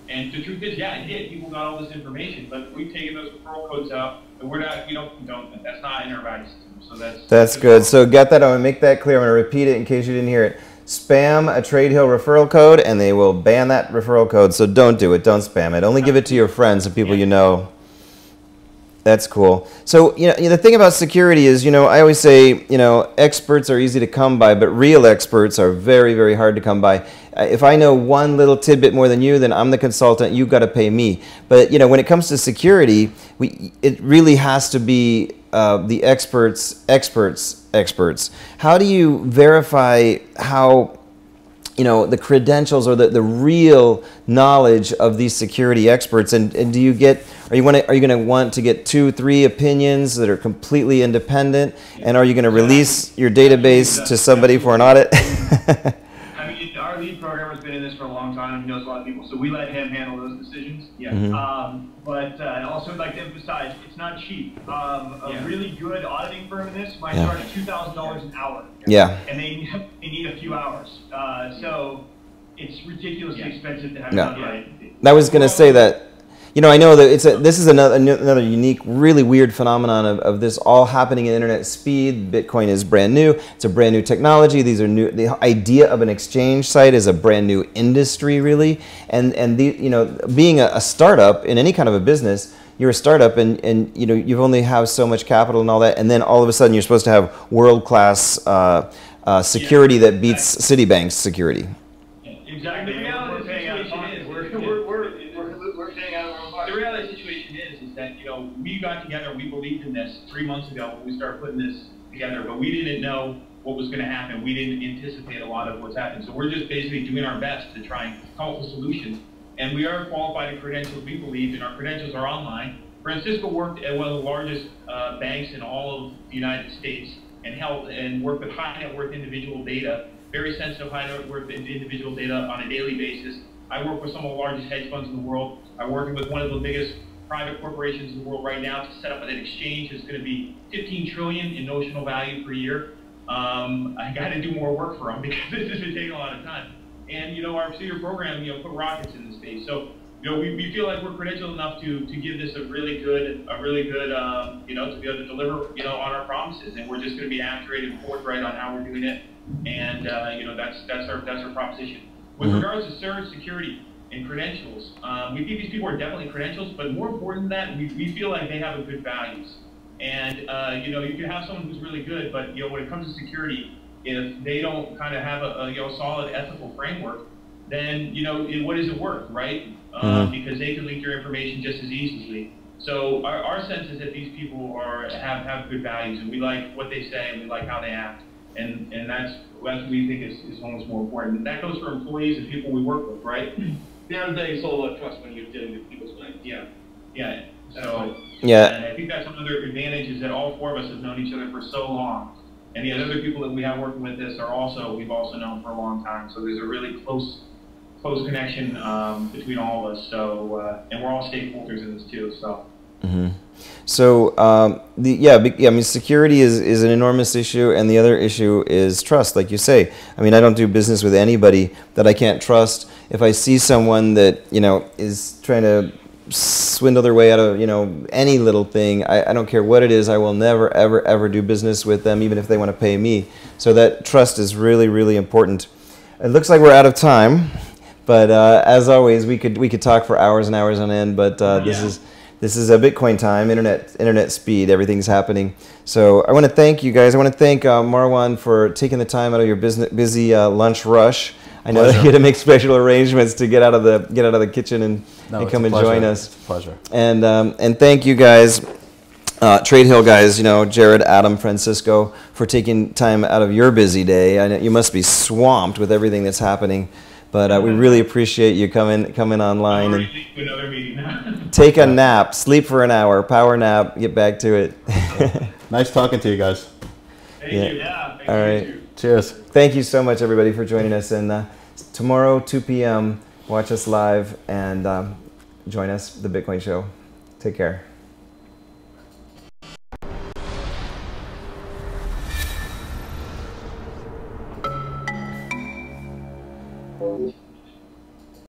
Speaker 4: And the truth is, yeah, it did. People got all this information, but we've taken those referral codes out, and we're not, we don't condone that. That's not in our value system. So that's
Speaker 1: That's good. So get that. I'm going to make that clear. I'm going to repeat it in case you didn't hear it. Spam a Trade Hill referral code, and they will ban that referral code. So don't do it. Don't spam it. Only give it to your friends and people you know. That's cool. So, you know, the thing about security is, you know, I always say, you know, experts are easy to come by, but real experts are very, very hard to come by. Uh, If I know one little tidbit more than you, then I'm the consultant. You've got to pay me. But, you know, when it comes to security, we, it really has to be uh, the experts, experts, experts. How do you verify how, you know, the credentials or the, the real knowledge of these security experts? And, and do you get, are you want to, are you going to want to get two, three opinions that are completely independent? And are you going to release your database to somebody for an audit?
Speaker 2: I mean, our lead programmer's been in this for a long time. He knows a lot of people, so we let him handle those decisions.
Speaker 4: Yeah.
Speaker 1: Mhm.
Speaker 2: Um, but uh, I also would like to emphasize, it's not cheap. Um, a
Speaker 4: Yeah.
Speaker 2: really good auditing firm in this might
Speaker 1: Yeah.
Speaker 2: charge two thousand dollars an hour.
Speaker 1: Yeah.
Speaker 2: And they, they need a few hours. Uh, so it's ridiculously
Speaker 4: Yeah.
Speaker 2: expensive to have
Speaker 1: Yeah.
Speaker 2: it done right.
Speaker 1: I was going to say that, you know, I know that it's a, this is another, another unique, really weird phenomenon of, of this all happening at internet speed. Bitcoin is brand new. It's a brand new technology. These are new. The idea of an exchange site is a brand new industry, really. And, and the, you know, being a, a startup in any kind of a business, you're a startup and, and you know, you've only have so much capital and all that. And then all of a sudden you're supposed to have world-class uh, uh, security
Speaker 2: Yeah,
Speaker 1: that beats Citibank's security.
Speaker 2: Exactly.
Speaker 4: The reality
Speaker 2: We're
Speaker 4: of the
Speaker 2: paying out of
Speaker 4: situation
Speaker 2: pocket.
Speaker 4: is-
Speaker 2: We're, we're, we're, we're, we're paying out of our own pocket.
Speaker 4: The reality of the situation is, is that, you know, we got together, we believed in this three months ago when we started putting this together, but we didn't know what was going to happen. We didn't anticipate a lot of what's happened. So we're just basically doing our best to try and come up with solutions. And we are qualified and credentials, we believe, and our credentials are online. Francisco worked at one of the largest uh, banks in all of the United States and helped and worked with high net worth individual data, very sensitive high net worth individual data on a daily basis. I work with some of the largest hedge funds in the world. I'm working with one of the biggest private corporations in the world right now to set up an exchange that's going to be fifteen trillion in notional value per year. Um, I got to do more work for them because this has been taking a lot of time. And, you know, our senior program, you know, put rockets in the space. So, you know, we, we feel like we're credentialed enough to, to give this a really good, a really good, um, you know, to be able to deliver, you know, on our promises. And we're just going to be accurate and forthright on how we're doing it. And, uh, you know, that's, that's our, that's our proposition. With
Speaker 1: Mhm.
Speaker 4: regards to surge security and credentials, um, we think these people are definitely credentials, but more important than that, we, we feel like they have a good values. And, uh, you know, you can have someone who's really good, but, you know, when it comes to security, if they don't kind of have a, a you know, solid ethical framework, then, you know, it, what is it worth, right? Uh,
Speaker 1: Mhm.
Speaker 4: because they can leak your information just as easily. So our, our sense is that these people are have, have good values, and we like what they say, and we like how they act. And, and that's, that's what we think is, is almost more important. And that goes for employees and people we work with, right?
Speaker 5: At the end of the day, it's all about trust when you're dealing with people's money.
Speaker 4: Yeah, yeah. So,
Speaker 1: Yeah.
Speaker 4: and I think that's another advantage is that all four of us have known each other for so long. And the other people that we have working with this are also, we've also known for a long time. So there's a really close, close connection um, between all of us. So, uh, and we're all stakeholders in this too, so.
Speaker 1: Mm-hmm. So, um, the, yeah, be, yeah, I mean, security is, is an enormous issue, and the other issue is trust, like you say. I mean, I don't do business with anybody that I can't trust. If I see someone that, you know, is trying to swindle their way out of, you know, any little thing, I, I don't care what it is, I will never, ever, ever do business with them, even if they want to pay me. So that trust is really, really important. It looks like we're out of time, but uh, as always, we could we could talk for hours and hours on end, but uh, this
Speaker 4: Yeah.
Speaker 1: is This is a Bitcoin time, internet, internet speed, everything's happening. So I want to thank you guys. I want to thank uh, Marwan for taking the time out of your business, busy uh, lunch rush. I know that you had to make special arrangements to get out of the get out of the kitchen and,
Speaker 3: No,
Speaker 1: and
Speaker 3: it's
Speaker 1: come
Speaker 3: a
Speaker 1: and
Speaker 3: pleasure.
Speaker 1: join us.
Speaker 3: It's a pleasure.
Speaker 1: And um, and thank you guys, uh, Trade Hill guys. You know, Jared, Adam, Francisco, for taking time out of your busy day. I know you must be swamped with everything that's happening. But uh, we really appreciate you coming coming online.
Speaker 4: I'm
Speaker 1: And
Speaker 4: already to another meeting now.
Speaker 1: take a nap, sleep for an hour, power nap, get back to it.
Speaker 3: Nice talking to you guys.
Speaker 4: Thank
Speaker 1: Yeah.
Speaker 4: you. Yeah. Thank
Speaker 1: All
Speaker 4: you,
Speaker 1: right.
Speaker 4: too.
Speaker 3: Cheers.
Speaker 1: Thank you so much, everybody, for joining us. And uh, tomorrow, two p m, watch us live and um, join us, The Bitcoin Show. Take care.